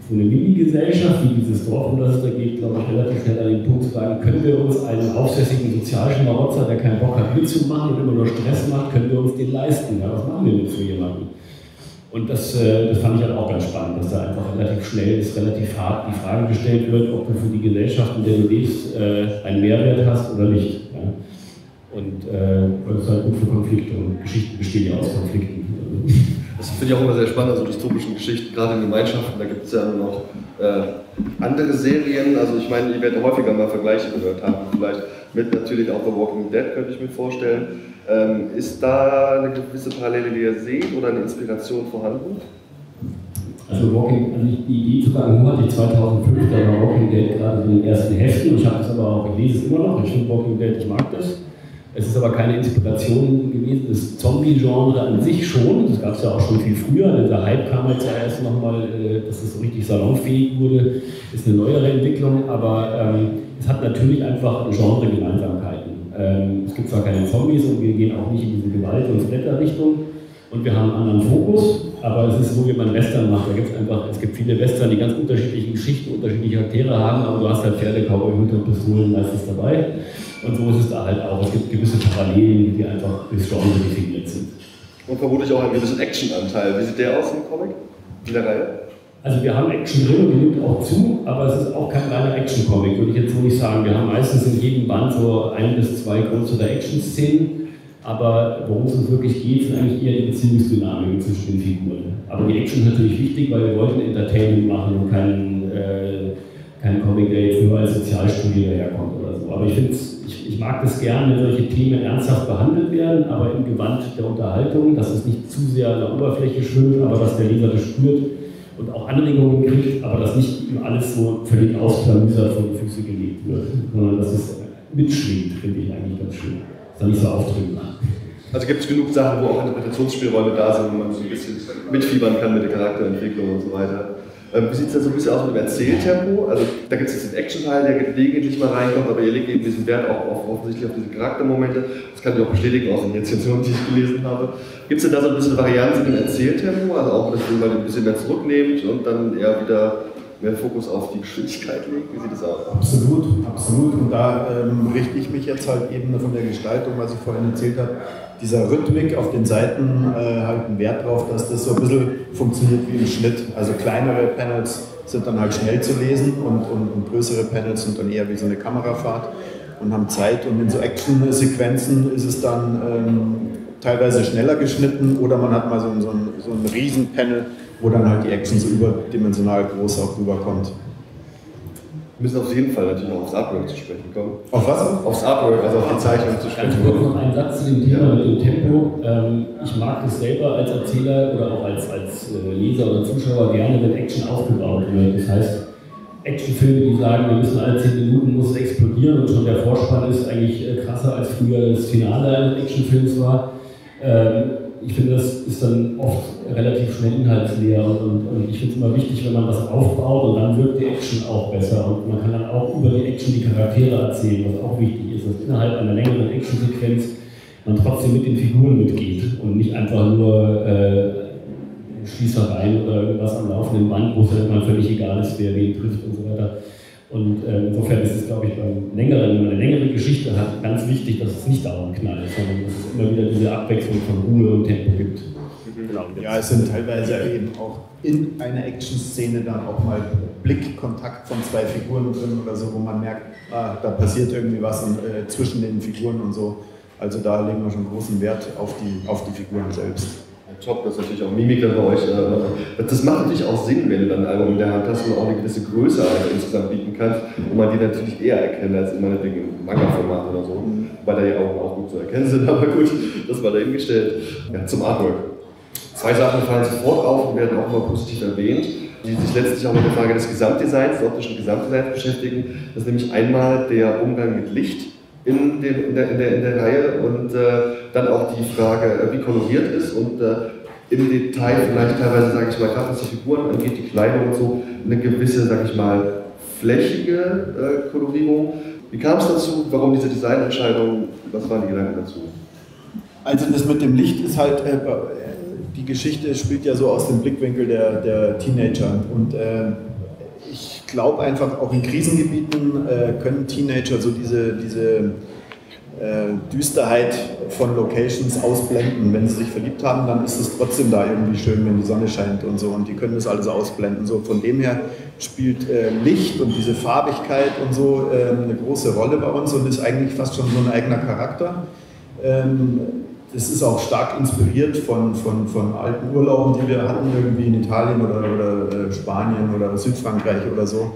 so eine Mini-Gesellschaft wie dieses Dorf, um das es da geht, glaube ich, relativ schnell an den Punkt zu sagen, können wir uns einen aufsässigen Sozialschmarotzer, der keinen Bock hat mitzumachen und immer nur Stress macht, können wir uns den leisten? Ja, was machen wir mit so jemandem? Und das fand ich halt auch ganz spannend, dass da einfach relativ schnell, relativ hart die Frage gestellt wird, ob du für die Gesellschaft, in der du lebst, einen Mehrwert hast oder nicht. Ja? Und das ist halt gut für Konflikte und Geschichten bestehen ja aus Konflikten. Das finde ich auch immer sehr spannend, also dystopischen Geschichten, gerade in Gemeinschaften, da gibt es ja noch andere Serien, also ich meine, ihr werdet häufiger mal Vergleiche gehört haben, vielleicht mit natürlich auch The Walking Dead, könnte ich mir vorstellen. Ist da eine gewisse Parallele, die ihr seht, oder eine Inspiration vorhanden? Also die Idee zu sagen, hatte ich 2005, da war Walking Dead gerade in den ersten Heften, ich habe es aber auch, ich lese es immer noch, ich finde Walking Dead, ich mag das. Es ist aber keine Inspiration gewesen, das Zombie-Genre an sich schon, das gab es ja auch schon viel früher, dieser Hype kam jetzt ja erst nochmal, dass es so richtig salonfähig wurde, ist eine neuere Entwicklung, aber es hat natürlich einfach Genre-Gemeinsamkeiten. Es gibt zwar keine Zombies und wir gehen auch nicht in diese Gewalt- und Splatter-Richtung und wir haben einen anderen Fokus, aber es ist so, wie man Western macht, es gibt viele Western, die ganz unterschiedliche Geschichten, unterschiedliche Charaktere haben, aber du hast halt Pferde, Cowboy, Hüte und Pistolen meistens dabei. Und so ist es da halt auch. Es gibt gewisse Parallelen, die einfach bis Genre definiert sind. Und vermutlich auch einen gewissen Action-Anteil. Wie sieht der aus im Comic? In der Reihe? Also wir haben Action drin und die nimmt auch zu, aber es ist auch kein reiner Action-Comic, würde ich jetzt so nicht sagen. Wir haben meistens in jedem Band so 1 bis 2 größere Action-Szenen, aber worum es uns wirklich geht, sind eigentlich eher die Beziehungsdynamik zwischen den Figuren. Aber die Action ist natürlich wichtig, weil wir wollten Entertainment machen und kein Comic, der jetzt nur als Sozialstudie daherkommt oder so. Aber ich mag das gern, wenn solche Themen ernsthaft behandelt werden, aber im Gewand der Unterhaltung, dass es nicht zu sehr an der Oberfläche schwimmt, aber dass der Leser das spürt und auch Anregungen kriegt, aber dass nicht ihm alles so völlig ausklamüsert vor die Füße gelegt wird, sondern dass es mitschwingt, finde ich eigentlich ganz schön. Dass er nicht so aufdringlich macht. Also gibt es genug Sachen, wo auch Interpretationsspielräume da sind, wo man so ein bisschen mitfiebern kann mit der Charakterentwicklung und so weiter. Wie sieht es denn so ein bisschen aus mit dem Erzähltempo? Also da gibt es jetzt den Action-Teil, der gelegentlich mal reinkommt, aber ihr legt eben diesen Wert auch offensichtlich auf diese Charaktermomente. Das kann ich auch bestätigen aus den Rezensionen, die ich gelesen habe. Gibt es denn da so ein bisschen Varianz im Erzähltempo? Also auch, dass ihr mal ein bisschen mehr zurücknehmt und dann eher wieder mehr Fokus auf die Geschwindigkeit legt? Wie sieht das aus? Absolut, absolut. Und da richte ich mich jetzt halt eben von der Gestaltung, was ich vorhin erzählt habe, dieser Rhythmik auf den Seiten halt einen Wert drauf, dass das so ein bisschen funktioniert wie im Schnitt. Also kleinere Panels sind dann halt schnell zu lesen und größere Panels sind dann eher wie so eine Kamerafahrt und haben Zeit. Und in so Action-Sequenzen ist es dann teilweise schneller geschnitten oder man hat mal so ein Riesen-Panel, wo dann halt die Action so überdimensional groß auch rüberkommt. Wir müssen auf jeden Fall natürlich auch aufs Artwork zu sprechen kommen. Auf was? Aufs Artwork, also auf die Zeichnung zu sprechen Ganz kurz noch ein Satz zu dem Thema mit dem Tempo. Ich mag es selber als Erzähler oder auch als Leser oder Zuschauer gerne, wenn Action aufgebaut wird. Das heißt, Actionfilme, die sagen, wir müssen alle 10 Minuten muss es explodieren und schon der Vorspann ist eigentlich krasser als früher das Finale eines Actionfilms war. Ich finde, das ist dann oft relativ schnell inhaltsleer und ich finde es immer wichtig, wenn man was aufbaut und dann wirkt die Action auch besser und man kann dann auch über die Action die Charaktere erzählen, was auch wichtig ist, dass innerhalb einer längeren Actionsequenz man trotzdem mit den Figuren mitgeht und nicht einfach nur Schießereien oder irgendwas am laufenden Band, wo es dann immer völlig egal ist, wer wen trifft und so weiter. Und insofern ist es, glaube ich, wenn man eine längere Geschichte hat, ganz wichtig, dass es nicht dauernd knallt, sondern dass es immer wieder diese Abwechslung von Ruhe und Tempo gibt. Genau. Ja, es sind teilweise eben auch in einer Action-Szene dann auch mal Blickkontakt von 2 Figuren drin oder so, wo man merkt, da passiert irgendwie was zwischen den Figuren und so. Also da legen wir schon großen Wert auf die Figuren selbst. Top, das ist natürlich auch Mimik dann bei euch. Das macht natürlich auch Sinn, wenn du dann ein Album in der Hand hast und auch eine gewisse Größe insgesamt bieten kannst, wo man die natürlich eher erkennt als immer eine Dinge im Manga-Format oder so, weil da die Augen auch gut zu erkennen sind, aber gut, das war dahingestellt. Ja, zum Artwork. 2 Sachen fallen sofort auf und werden auch immer positiv erwähnt, die sich letztlich auch mit der Frage des Gesamtdesigns, des optischen Gesamtdesigns beschäftigen. Das ist nämlich einmal der Umgang mit Licht in der Reihe und dann auch die Frage, wie koloriert ist und im Detail vielleicht teilweise, sage ich mal, gerade was die Figuren angeht, die Kleidung und so, eine gewisse, sage ich mal, flächige Kolorierung. Wie kam es dazu? Warum diese Designentscheidung? Was waren die Gedanken dazu? Also das mit dem Licht ist halt, die Geschichte spielt ja so aus dem Blickwinkel der Teenager und glaube einfach, auch in Krisengebieten können Teenager so diese Düsterheit von Locations ausblenden. Wenn sie sich verliebt haben, dann ist es trotzdem da irgendwie schön, wenn die Sonne scheint und so, und die können das alles ausblenden. So, von dem her spielt Licht und diese Farbigkeit und so eine große Rolle bei uns und ist eigentlich fast schon so ein eigener Charakter. Das ist auch stark inspiriert von alten Urlauben, die wir hatten, irgendwie in Italien oder Spanien oder Südfrankreich oder so.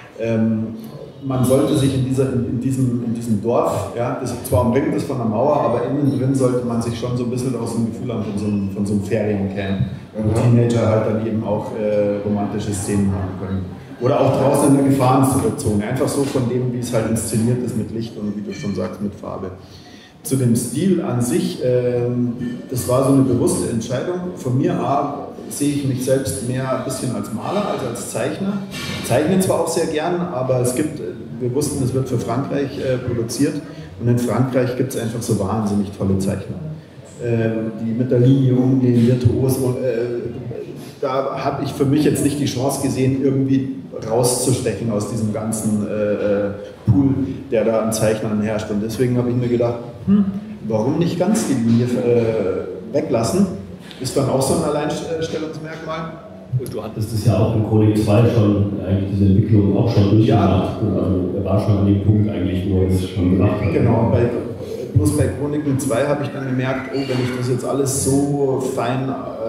Man sollte sich in diesem Dorf, ja, das ist zwar umringt ist von einer Mauer, aber innen drin sollte man sich schon so ein bisschen aus dem Gefühl haben von so einem Feriencamp, wo Teenager halt dann eben auch romantische Szenen haben können. Oder auch draußen in der Gefahrenzone, einfach so von dem, wie es halt inszeniert ist mit Licht und wie du schon sagst, mit Farbe. Zu dem Stil an sich, das war so eine bewusste Entscheidung. Von mir sehe ich mich selbst mehr ein bisschen als Maler als als Zeichner. Ich zeichne zwar auch sehr gern, aber wir wussten, es wird für Frankreich produziert und in Frankreich gibt es einfach so wahnsinnig tolle Zeichner, die mit der Linie umgehen, virtuos. Da habe ich für mich jetzt nicht die Chance gesehen, irgendwie rauszustechen aus diesem ganzen Pool, der da an Zeichnern herrscht. Und deswegen habe ich mir gedacht, warum nicht ganz die Linie weglassen? Ist dann auch so ein Alleinstellungsmerkmal. Und du hattest es ja auch in Chronik 2 schon, eigentlich diese Entwicklung auch schon durchgemacht. Ja. Also er war schon an dem Punkt eigentlich, wo er es schon gemacht hat. Genau, bloß bei Chroniken 2 habe ich dann gemerkt, oh, wenn ich das jetzt alles so fein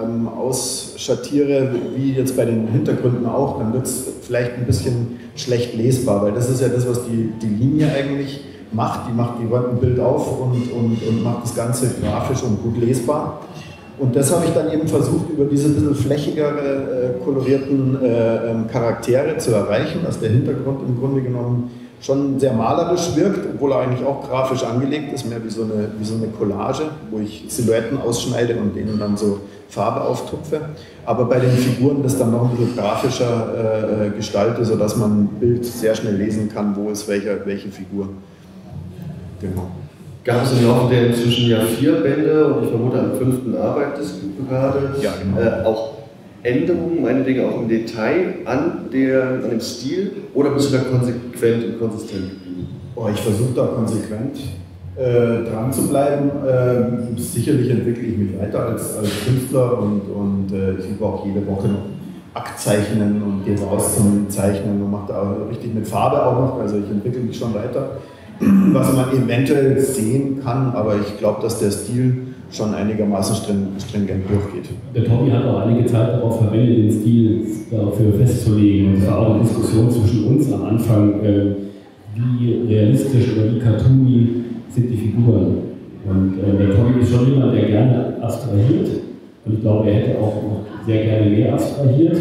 ausschattiere, wie jetzt bei den Hintergründen auch, dann wird es vielleicht ein bisschen schlecht lesbar, weil das ist ja das, was die Linie eigentlich macht. Die räumt ein Bild auf und macht das Ganze grafisch und gut lesbar. Und das habe ich dann eben versucht, über diese ein bisschen flächigere, kolorierten Charaktere zu erreichen, dass der Hintergrund im Grunde genommen schon sehr malerisch wirkt, obwohl er eigentlich auch grafisch angelegt ist, mehr wie so eine Collage, wo ich Silhouetten ausschneide und denen dann so Farbe auftupfe. Aber bei den Figuren das dann noch ein bisschen grafischer gestalte, sodass man ein Bild sehr schnell lesen kann, wo ist welche Figur. Genau. Gab es im Laufe der inzwischen ja 4 Bände und ich vermute am 5. arbeitest du gerade, ja, genau. Auch Änderungen, meinetwegen auch im Detail an dem Stil, oder bist du da konsequent und konsistent geblieben? Ich versuche da konsequent dran zu bleiben. Sicherlich entwickle ich mich weiter als Künstler und ich übe auch jede Woche noch Aktzeichnen und gehe raus zum Zeichnen und mache da richtig mit Farbe auch noch, also ich entwickle mich schon weiter, was man eventuell sehen kann, aber ich glaube, dass der Stil schon einigermaßen stringent durchgeht. Der Tommy hat auch einige Zeit darauf verwendet, den Stil dafür festzulegen. Und es war auch eine Diskussion zwischen uns am Anfang, wie realistisch oder wie cartoony sind die Figuren. Und der Tommy ist schon jemand, der gerne abstrahiert. Und ich glaube, er hätte auch noch sehr gerne mehr abstrahiert.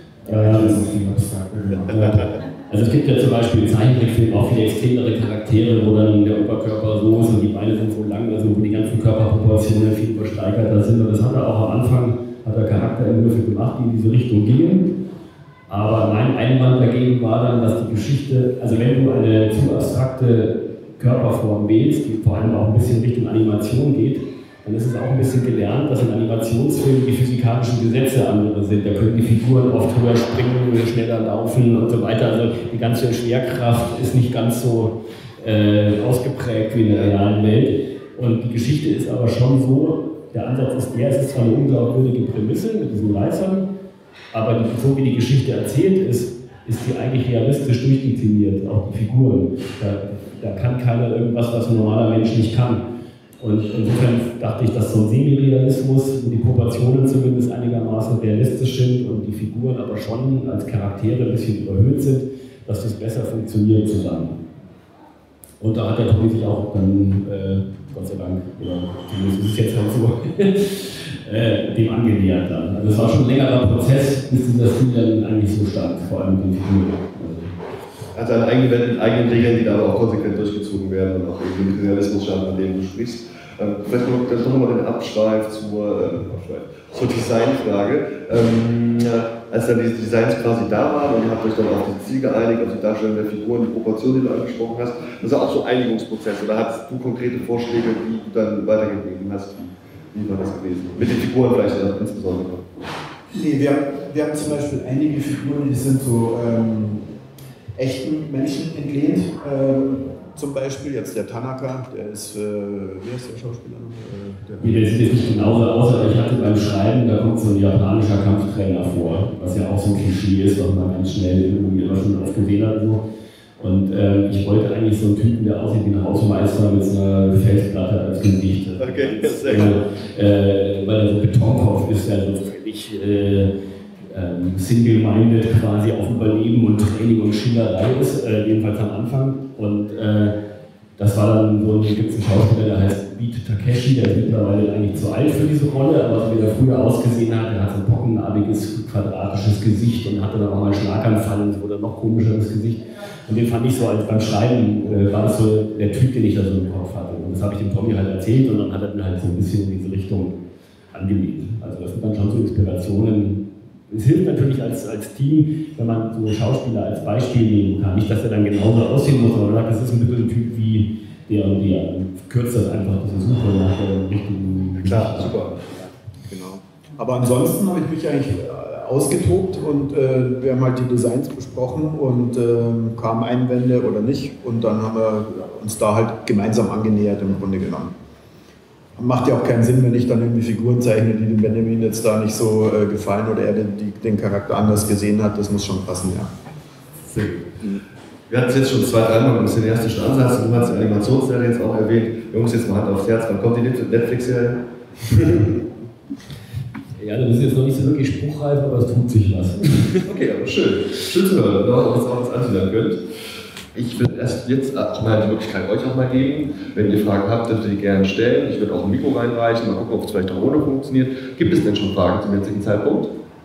Also es gibt ja zum Beispiel im Zeichentrickfilm auch viele extremere Charaktere, wo dann der Oberkörper so ist und die Beine sind so lang, also wo die ganzen Körperproportionen viel übersteigerter sind. Und das hat er auch am Anfang, hat er Charakterentwürfe gemacht, die in diese Richtung gingen. Aber mein Einwand dagegen war dann, dass die Geschichte, also wenn du eine zu abstrakte Körperform wählst, die vor allem auch ein bisschen Richtung Animation geht, dann ist es auch ein bisschen gelernt, dass in Animationsfilmen die physikalischen Gesetze andere sind. Da können die Figuren oft höher springen, schneller laufen und so weiter. Also die ganze Schwerkraft ist nicht ganz so ausgeprägt wie in der realen Welt. Und die Geschichte ist aber schon so, der Ansatz ist es ist zwar eine unglaubwürdige Prämisse mit diesen Reißern, aber so wie die Geschichte erzählt ist die eigentlich realistisch durchdekliniert, auch die Figuren. Da kann keiner irgendwas, was ein normaler Mensch nicht kann. Und insofern dachte ich, dass so ein Semi-Realismus, wo die Proportionen zumindest einigermaßen realistisch sind und die Figuren aber schon als Charaktere ein bisschen überhöht sind, dass das besser funktioniert zusammen. Und da hat der Tommy sich auch dann, Gott sei Dank, oder zumindest ist es jetzt halt so, dem angenähert dann. Also es war schon ein längerer Prozess, bis dieser Stil dann eigentlich so stand, vor allem mit den Figuren. Hat seine eigenen Regeln, die da aber auch konsequent durchgezogen werden und auch irgendwie mit Realismus schaffen, an dem du sprichst. Vielleicht noch mal den Abschweif zur Designfrage. Als dann diese Designs quasi da waren und ihr habt euch dann auf das Ziel geeinigt, auf die Darstellung der Figuren, die Proportionen, die du angesprochen hast, das war auch so ein Einigungsprozess. Oder hattest du konkrete Vorschläge, wie du dann weitergegeben hast? Wie war das gewesen? Mit den Figuren vielleicht insbesondere? Nee, wir haben zum Beispiel einige Figuren, die sind so echten Menschen entlehnt. Zum Beispiel jetzt der Tanaka, der ist, wie heißt der Schauspieler? Der sieht jetzt nicht genauso aus, aber ich hatte beim Schreiben, da kommt so ein japanischer Kampftrainer vor, was ja auch so ein Klischee ist, was man ganz schnell irgendwie immer schon oft gesehen hat. So. Und ich wollte eigentlich so einen Typen, der aussieht wie ein Hausmeister mit so einer Felsplatte als Gesicht. Okay, sehr gut. Weil er so Betonkopf ist, der so völlig single-minded quasi auf Überleben und Training und Schillerei ist, jedenfalls am Anfang. Und das war dann so, hier gibt es einen Schauspieler, der heißt Beat Takeshi, der ist mittlerweile eigentlich zu alt für diese Rolle, aber so wie er früher ausgesehen hat, er hat so ein pockennarbiges, quadratisches Gesicht und hatte dann auch mal einen Schlaganfall und es wurde noch komischeres Gesicht. Und den fand ich so, als beim Schreiben war das so der Typ, den ich da so im Kopf hatte. Und das habe ich dem Tommy halt erzählt und dann hat er mir halt so ein bisschen in diese Richtung angelegt. Also das sind dann schon so Inspirationen. Es hilft natürlich als Team, wenn man so Schauspieler als Beispiel nehmen kann. Nicht, dass er dann genauso aussehen muss, sondern sagt, das ist ein bisschen ein Typ wie der und der. Und kürzt das einfach diese Suche nach der richtigen. Klar, super. Genau. Aber ansonsten habe ich mich eigentlich ausgetobt und wir haben halt die Designs besprochen und kamen Einwände oder nicht. Und dann haben wir uns da halt gemeinsam angenähert im Grunde genommen. Macht ja auch keinen Sinn, wenn ich dann irgendwie Figuren zeichne, die dem Benjamin jetzt da nicht so gefallen oder er den Charakter anders gesehen hat. Das muss schon passen, ja. Sehr gut. Wir hatten es jetzt schon 2-3 Mal im cineastischen Ansatz. Du hast die Animationsserie jetzt auch erwähnt. Jungs, jetzt mal Hand aufs Herz. Wann kommt die Netflix-Serie? Ja, das ist jetzt noch nicht so wirklich spruchreif, aber es tut sich was. Okay, aber schön. Schön zu hören, dass ihr uns auch was anhören könnt. Ich will erst jetzt auch mal die Möglichkeit euch auch mal geben. Wenn ihr Fragen habt, dürft ihr die gerne stellen. Ich würde auch ein Mikro reinreichen, mal gucken, ob es vielleicht auch ohne funktioniert. Gibt es denn schon Fragen zum jetzigen Zeitpunkt?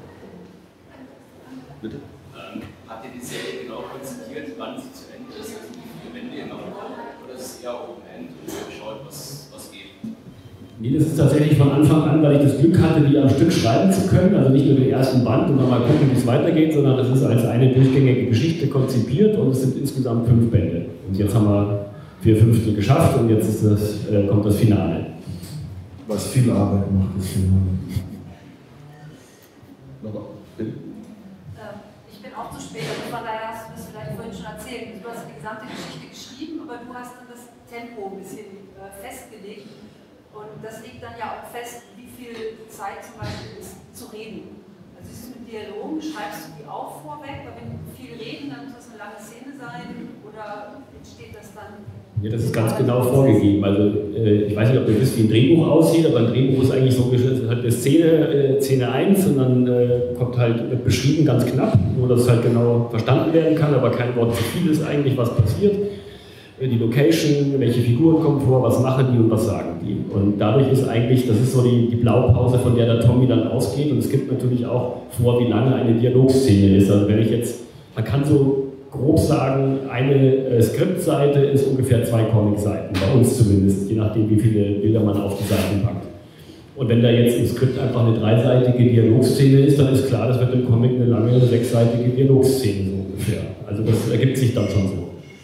Bitte? Habt ihr die Serie genau konzipiert, wann sie zu Ende ist? Also wie viele Wände ihr noch braucht? Oder ist es eher Open End und ihr schaut, was geht? Nee, das ist tatsächlich von Anfang an, weil ich das Glück hatte, die am Stück schreiben zu können. Also nicht nur den ersten Band und dann mal gucken, wie es weitergeht, sondern das ist als eine durchgängige Geschichte konzipiert und es sind insgesamt 5 Bände. Und jetzt haben wir 4/5 geschafft und jetzt ist kommt das Finale. Was viel Arbeit macht, das Finale. Ich bin auch zu spät, also von daher hast du das vielleicht vorhin schon erzählt. Du hast die gesamte Geschichte geschrieben, aber du hast dann das Tempo ein bisschen festgelegt. Und das legt dann ja auch fest, wie viel Zeit zum Beispiel ist zu reden. Also ist es mit Dialogen, schreibst du die auch vorweg, weil wenn viel reden, dann muss das eine lange Szene sein oder entsteht das dann? Ja, das ist ganz genau vorgegeben. Also ich weiß nicht, ob ihr wisst, wie ein Drehbuch aussieht, aber ein Drehbuch ist eigentlich so halt eine Szene 1 und dann wird beschrieben, ganz knapp, nur dass es halt genau verstanden werden kann, aber kein Wort zu viel ist eigentlich, was passiert. Die Location, welche Figuren kommen vor, was machen die und was sagen die. Und dadurch ist eigentlich, das ist so die Blaupause, von der Tommy dann ausgeht. Und es gibt natürlich auch vor, wie lange eine Dialogszene ist. Also wenn ich jetzt, man kann so grob sagen, eine Skriptseite ist ungefähr 2 Comicseiten, bei uns zumindest, je nachdem wie viele Bilder man auf die Seiten packt. Und wenn da jetzt im Skript einfach eine 3-seitige Dialogszene ist, dann ist klar, das wird im Comic eine lange 6-seitige Dialogszene so ungefähr. Also das ergibt sich dann schon so.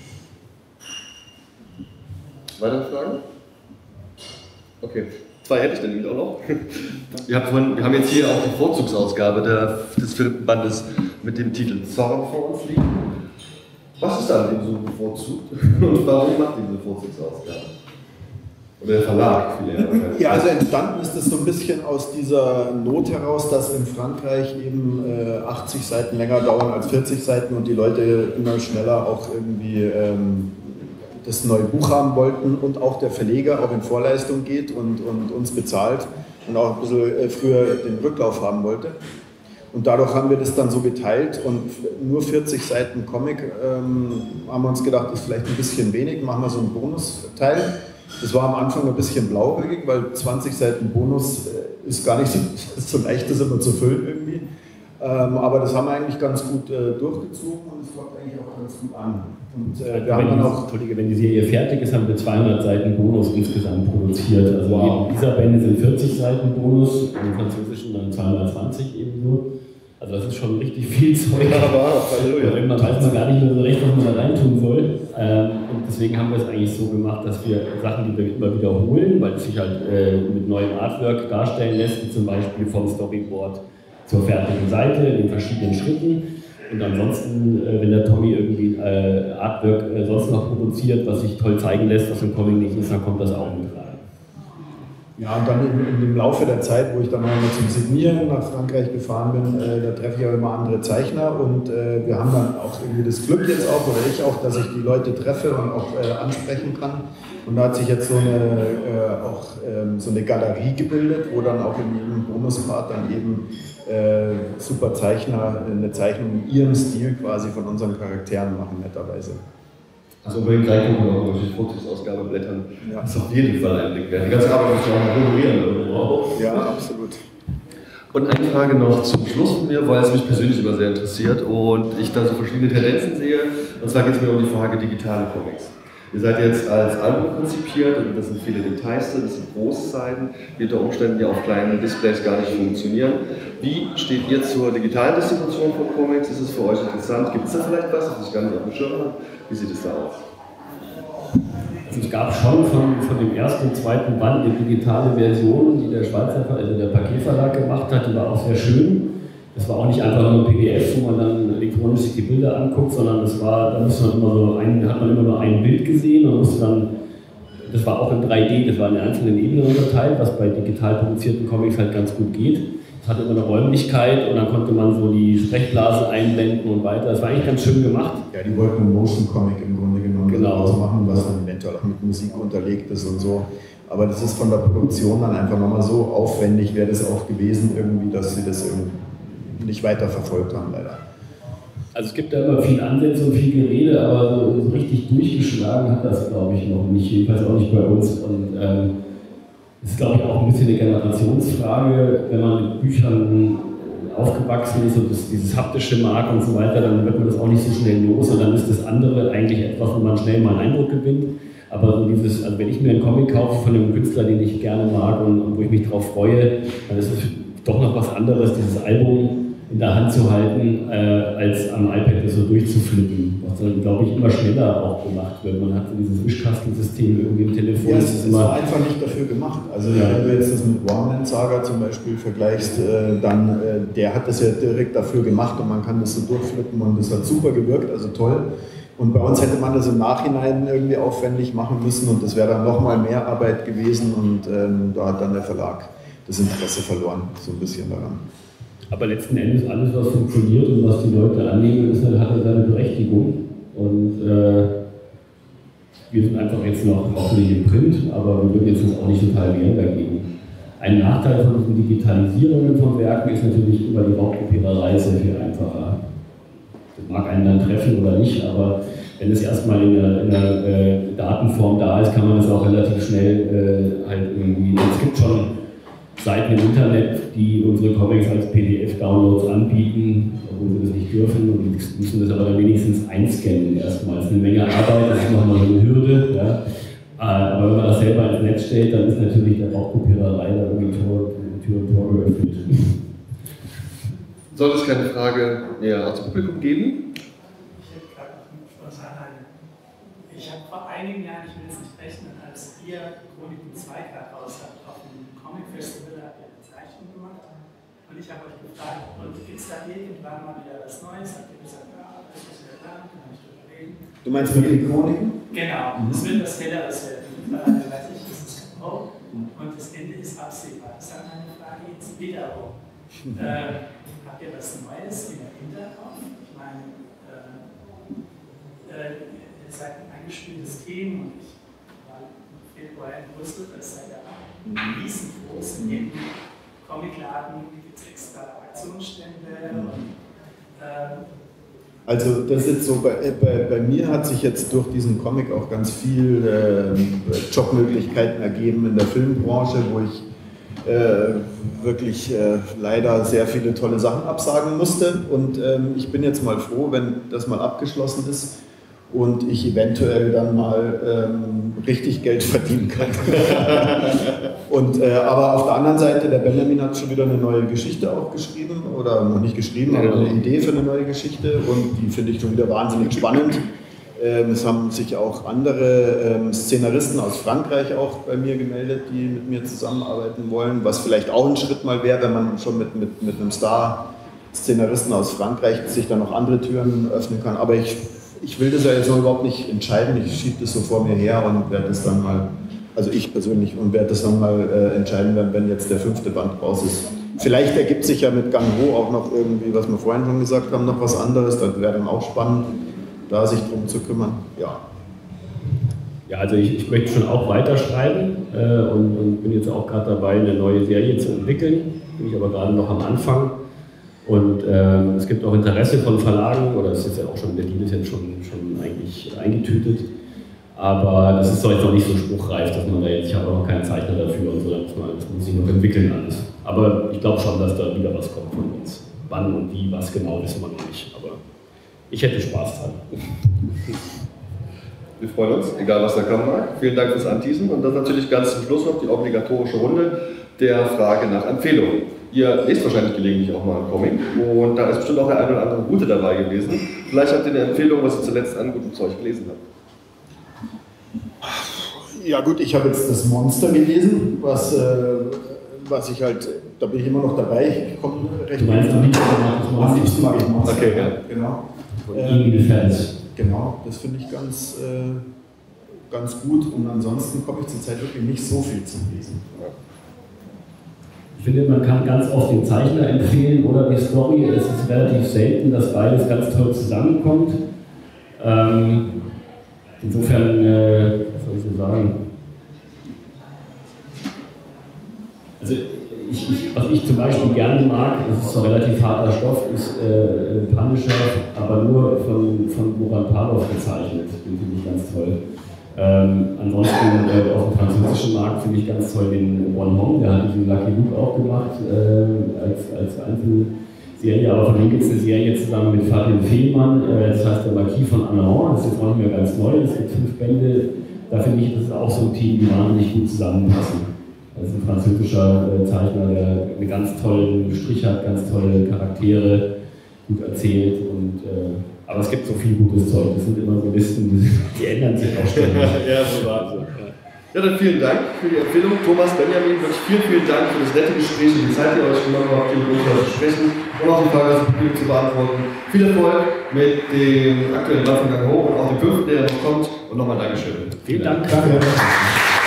Weitere Fragen? Okay, 2 hätte ich dann nämlich auch noch. Wir haben jetzt hier auch die Vorzugsausgabe des 4. Bandes mit dem Titel Zorn vor uns liegen. Was ist an dem so bevorzugt und warum macht ihr diese Vorzugsausgabe? Oder der Verlag vielleicht? Ja, also entstanden ist das so ein bisschen aus dieser Not heraus, dass in Frankreich eben 80 Seiten länger dauern als 40 Seiten und die Leute immer schneller auch irgendwie das neue Buch haben wollten und auch der Verleger auch in Vorleistung geht und uns bezahlt und auch ein bisschen früher den Rücklauf haben wollte. Und dadurch haben wir das dann so geteilt und nur 40 Seiten Comic haben wir uns gedacht, ist vielleicht ein bisschen wenig, machen wir so einen Bonusteil. Das war am Anfang ein bisschen blauäugig, weil 20 Seiten Bonus ist gar nicht so leicht, das immer zu füllen irgendwie. Aber das haben wir eigentlich ganz gut durchgezogen und es kommt eigentlich auch ganz gut an. Und wir haben dann auch. Entschuldige, wenn die Serie fertig ist, haben wir 200 Seiten Bonus insgesamt produziert. Also wow. In dieser Bände sind 40 Seiten Bonus, im Französischen dann 220 eben nur. Also das ist schon richtig viel Zeug. Ja, aber irgendwann weiß man gar nicht mehr so recht, was man da reintun soll. Und deswegen haben wir es eigentlich so gemacht, dass wir Sachen, die wir immer wiederholen, weil es sich halt mit neuem Artwork darstellen lässt, wie zum Beispiel vom Storyboard zur fertigen Seite in verschiedenen Schritten. Und ansonsten, wenn der Tommy irgendwie Artwork sonst noch produziert, was sich toll zeigen lässt, was im Comic nicht ist, dann kommt das auch mit rein. Ja, und dann im Laufe der Zeit, wo ich dann mal zum Signieren nach Frankreich gefahren bin, da treffe ich auch immer andere Zeichner und wir haben dann auch irgendwie das Glück jetzt auch, oder ich auch, dass ich die Leute treffe und auch ansprechen kann. Und da hat sich jetzt so eine Galerie gebildet, wo dann auch in jedem Bonuspart dann eben super Zeichner eine Zeichnung in ihrem Stil quasi von unseren Charakteren machen, netterweise. Also bei den gleichen können wir auch durch die Fotosausgabe blättern. Ja. Das ist auf jeden Fall ein Blick wert. Die ganze Arbeit muss man auch honorieren irgendwo. Ja, absolut. Und eine Frage noch zum Schluss von mir, weil es mich persönlich immer sehr interessiert und ich da so verschiedene Tendenzen sehe. Und zwar geht es mir um die Frage digitale Comics. Ihr seid jetzt als Album konzipiert und das sind viele Details drin, das sind große Seiten, die unter Umständen ja auf kleinen Displays gar nicht funktionieren. Wie steht ihr zur digitalen Distribution von Comics? Ist es für euch interessant? Gibt es da vielleicht was, das ich gar nicht auf dem Schirm habe? Wie sieht es da aus? Also es gab schon von dem ersten und zweiten Band eine digitale Version, die der der Paketverlag gemacht hat, die war auch sehr schön. Das war auch nicht einfach nur ein PDF, wo man dann elektronisch sich die Bilder anguckt, sondern da musste man hat man immer nur ein Bild gesehen und musste dann, das war auch in 3D, das war in einzelnen Ebenen unterteilt, was bei digital produzierten Comics halt ganz gut geht. Es hatte immer eine Räumlichkeit und dann konnte man so die Sprechblase einblenden und weiter. Das war eigentlich ganz schön gemacht. Ja, die wollten einen Motion Comic im Grunde genommen genau machen, was dann eventuell auch mit Musik unterlegt ist und so. Aber das ist von der Produktion dann einfach nochmal so aufwendig, wäre das auch gewesen irgendwie, dass sie das irgendwie nicht weiter verfolgt haben, leider. Also es gibt da immer viel Ansätze und viel Gerede, aber so richtig durchgeschlagen hat das, glaube ich, noch nicht, jedenfalls auch nicht bei uns. Und das ist, glaube ich, auch ein bisschen eine Generationsfrage. Wenn man mit Büchern aufgewachsen ist und dieses haptische mag und so weiter, dann wird man das auch nicht so schnell los und dann ist das andere eigentlich etwas, wo man schnell mal einen Eindruck gewinnt. Aber so also wenn ich mir einen Comic kaufe von einem Künstler, den ich gerne mag und wo ich mich drauf freue, dann ist es doch noch was anderes, dieses Album in der Hand zu halten, als am iPad das so durchzuflippen, was dann, glaube ich, immer schneller auch gemacht wird. Man hat so dieses Wischkastensystem irgendwie im Telefon. Ja, es ist war einfach nicht dafür gemacht. Also ja. Wenn du jetzt das mit Warman Saga zum Beispiel vergleichst, dann der hat das ja direkt dafür gemacht und man kann das so durchflippen und das hat super gewirkt, also toll. Und bei uns hätte man das im Nachhinein irgendwie aufwendig machen müssen und das wäre dann nochmal mehr Arbeit gewesen und da hat dann der Verlag das Interesse verloren, so ein bisschen daran. Aber letzten Endes alles, was funktioniert und was die Leute annehmen, hat halt seine Berechtigung. Und wir sind einfach jetzt noch hoffentlich im Print, aber wir würden jetzt auch nicht total mehr dagegen. Ein Nachteil von diesen Digitalisierungen von Werken ist natürlich über die Raubkopiererei sehr viel einfacher. Das mag einen dann treffen oder nicht, aber wenn es erstmal in der Datenform da ist, kann man das auch relativ schnell halt irgendwie. Es gibt schon Seiten im Internet, die unsere Comics als PDF-Downloads anbieten, obwohl wir das nicht dürfen und müssen das aber dann wenigstens einscannen erstmal. Das ist eine Menge Arbeit, das ist nochmal eine Hürde. Ja. Aber wenn man das selber ins Netz stellt, dann ist natürlich der Raubkopiererei da irgendwie Tür und Tor geöffnet. Soll es keine Frage näher ans Publikum geben? Ich hätte gerade noch spontan eine. Ich habe vor einigen Jahren, ich will jetzt nicht rechnen, als ihr Chroniken 2 gerade raus habt, auf dem Comic Festival habt ihr eine Zeichnung gemacht. Und ich habe euch gefragt, und gibt es da irgendwann mal wieder was Neues? Habt ihr gesagt, ja, das ist ja da, kann ich drüber reden. Du meinst mit den Chroniken? Genau, es wird was Helleres werden. Weiß ich, das ist Pro und das Ende ist absehbar. Das ist meine Frage jetzt wiederum. Habt ihr was Neues in der Hinterkopf? Ich meine, ihr seid ein eingespieltes Team und ich war im Februar in Brüssel, das ist ja riesengroß. In jedem Comicladen gibt es extra Aktionsstände. Also das ist so, bei mir hat sich jetzt durch diesen Comic auch ganz viel Jobmöglichkeiten ergeben in der Filmbranche, wo ich wirklich leider sehr viele tolle Sachen absagen musste und ich bin jetzt mal froh, wenn das mal abgeschlossen ist und ich eventuell dann mal richtig Geld verdienen kann. Aber auf der anderen Seite, der Benjamin hat schon wieder eine neue Geschichte auch geschrieben, oder noch nicht geschrieben, aber eine Idee für eine neue Geschichte und die finde ich schon wieder wahnsinnig spannend. Es haben sich auch andere Szenaristen aus Frankreich auch bei mir gemeldet, die mit mir zusammenarbeiten wollen, was vielleicht auch ein Schritt mal wäre, wenn man schon mit einem Star Szenaristen aus Frankreich sich dann noch andere Türen öffnen kann. Aber ich will das ja jetzt noch überhaupt nicht entscheiden. Ich schiebe das so vor mir her und werde das dann mal, also ich persönlich, und werde das dann mal entscheiden, wenn jetzt der 5. Band raus ist. Vielleicht ergibt sich ja mit Gang Ho auch noch irgendwie, was wir vorhin schon gesagt haben, noch was anderes. Das wäre dann auch spannend, da sich drum zu kümmern. Ja. Ja, also ich möchte schon auch weiterschreiben und bin jetzt auch gerade dabei, eine neue Serie zu entwickeln. Bin ich aber gerade noch am Anfang. Und es gibt auch Interesse von Verlagen, oder es ist ja auch schon, der Deal ist jetzt schon eigentlich eingetütet. Aber das ist doch jetzt noch nicht so spruchreif, dass man da jetzt, ich habe auch noch keinen Zeichner dafür und so, das muss sich noch entwickeln alles. Aber ich glaube schon, dass da wieder was kommt von uns. Wann und wie, was genau, wissen wir noch nicht. Aber ich hätte Spaß dran. Wir freuen uns, egal was da kommen mag. Vielen Dank fürs Anteasen und dann natürlich ganz zum Schluss noch die obligatorische Runde der Frage nach Empfehlungen. Ihr lest wahrscheinlich gelegentlich auch mal einen Comic und da ist bestimmt auch der eine oder andere gute dabei gewesen. Vielleicht habt ihr eine Empfehlung, was ihr zuletzt an gutem Zeug gelesen habt. Ja gut, ich habe jetzt das Monster gelesen, was ich halt, da bin ich immer noch dabei. Ich komme recht. Du meinst am liebsten mag ich Monster. Okay, ja. Genau. Von irgendwie Fans. Genau, das finde ich ganz gut und ansonsten komme ich zurzeit wirklich nicht so viel zum Lesen. Ich finde, man kann ganz oft den Zeichner empfehlen oder die Story. Es ist relativ selten, dass beides ganz toll zusammenkommt. Insofern, was soll ich so sagen? Also, was ich zum Beispiel gerne mag, das ist so relativ harter Stoff, ist Punisher, aber nur von Goran Pavlov gezeichnet. Den finde ich ganz toll. Ansonsten auf dem französischen Markt finde ich ganz toll den One Home, der hat diesen Lucky Luke auch gemacht als Einzelserie, aber von dem gibt es eine Serie zusammen mit Fabian Fehlmann, das heißt der Marquis von Anaon, das ist jetzt auch nicht mehr ganz neu, es gibt 5 Bände, da finde ich, das ist auch so ein Team, die wahnsinnig gut zusammenpassen. Das ist ein französischer Zeichner, der einen ganz tollen Strich hat, ganz tolle Charaktere, gut erzählt und aber es gibt so viel gutes Zeug, das sind immer so Listen, die ändern sich auch ständig. Ja, so war es. Ja, dann vielen Dank für die Empfehlung. Thomas, Benjamin, wirklich vielen Dank für das nette Gespräch und die Zeit, die ihr euch genommen habt, hier mit uns zu sprechen und auch die Frage aus dem Publikum zu beantworten. Viel Erfolg mit dem aktuellen Waffengang hoch und auch dem 5., der noch kommt. Und nochmal Dankeschön. Vielen Dank. Danke.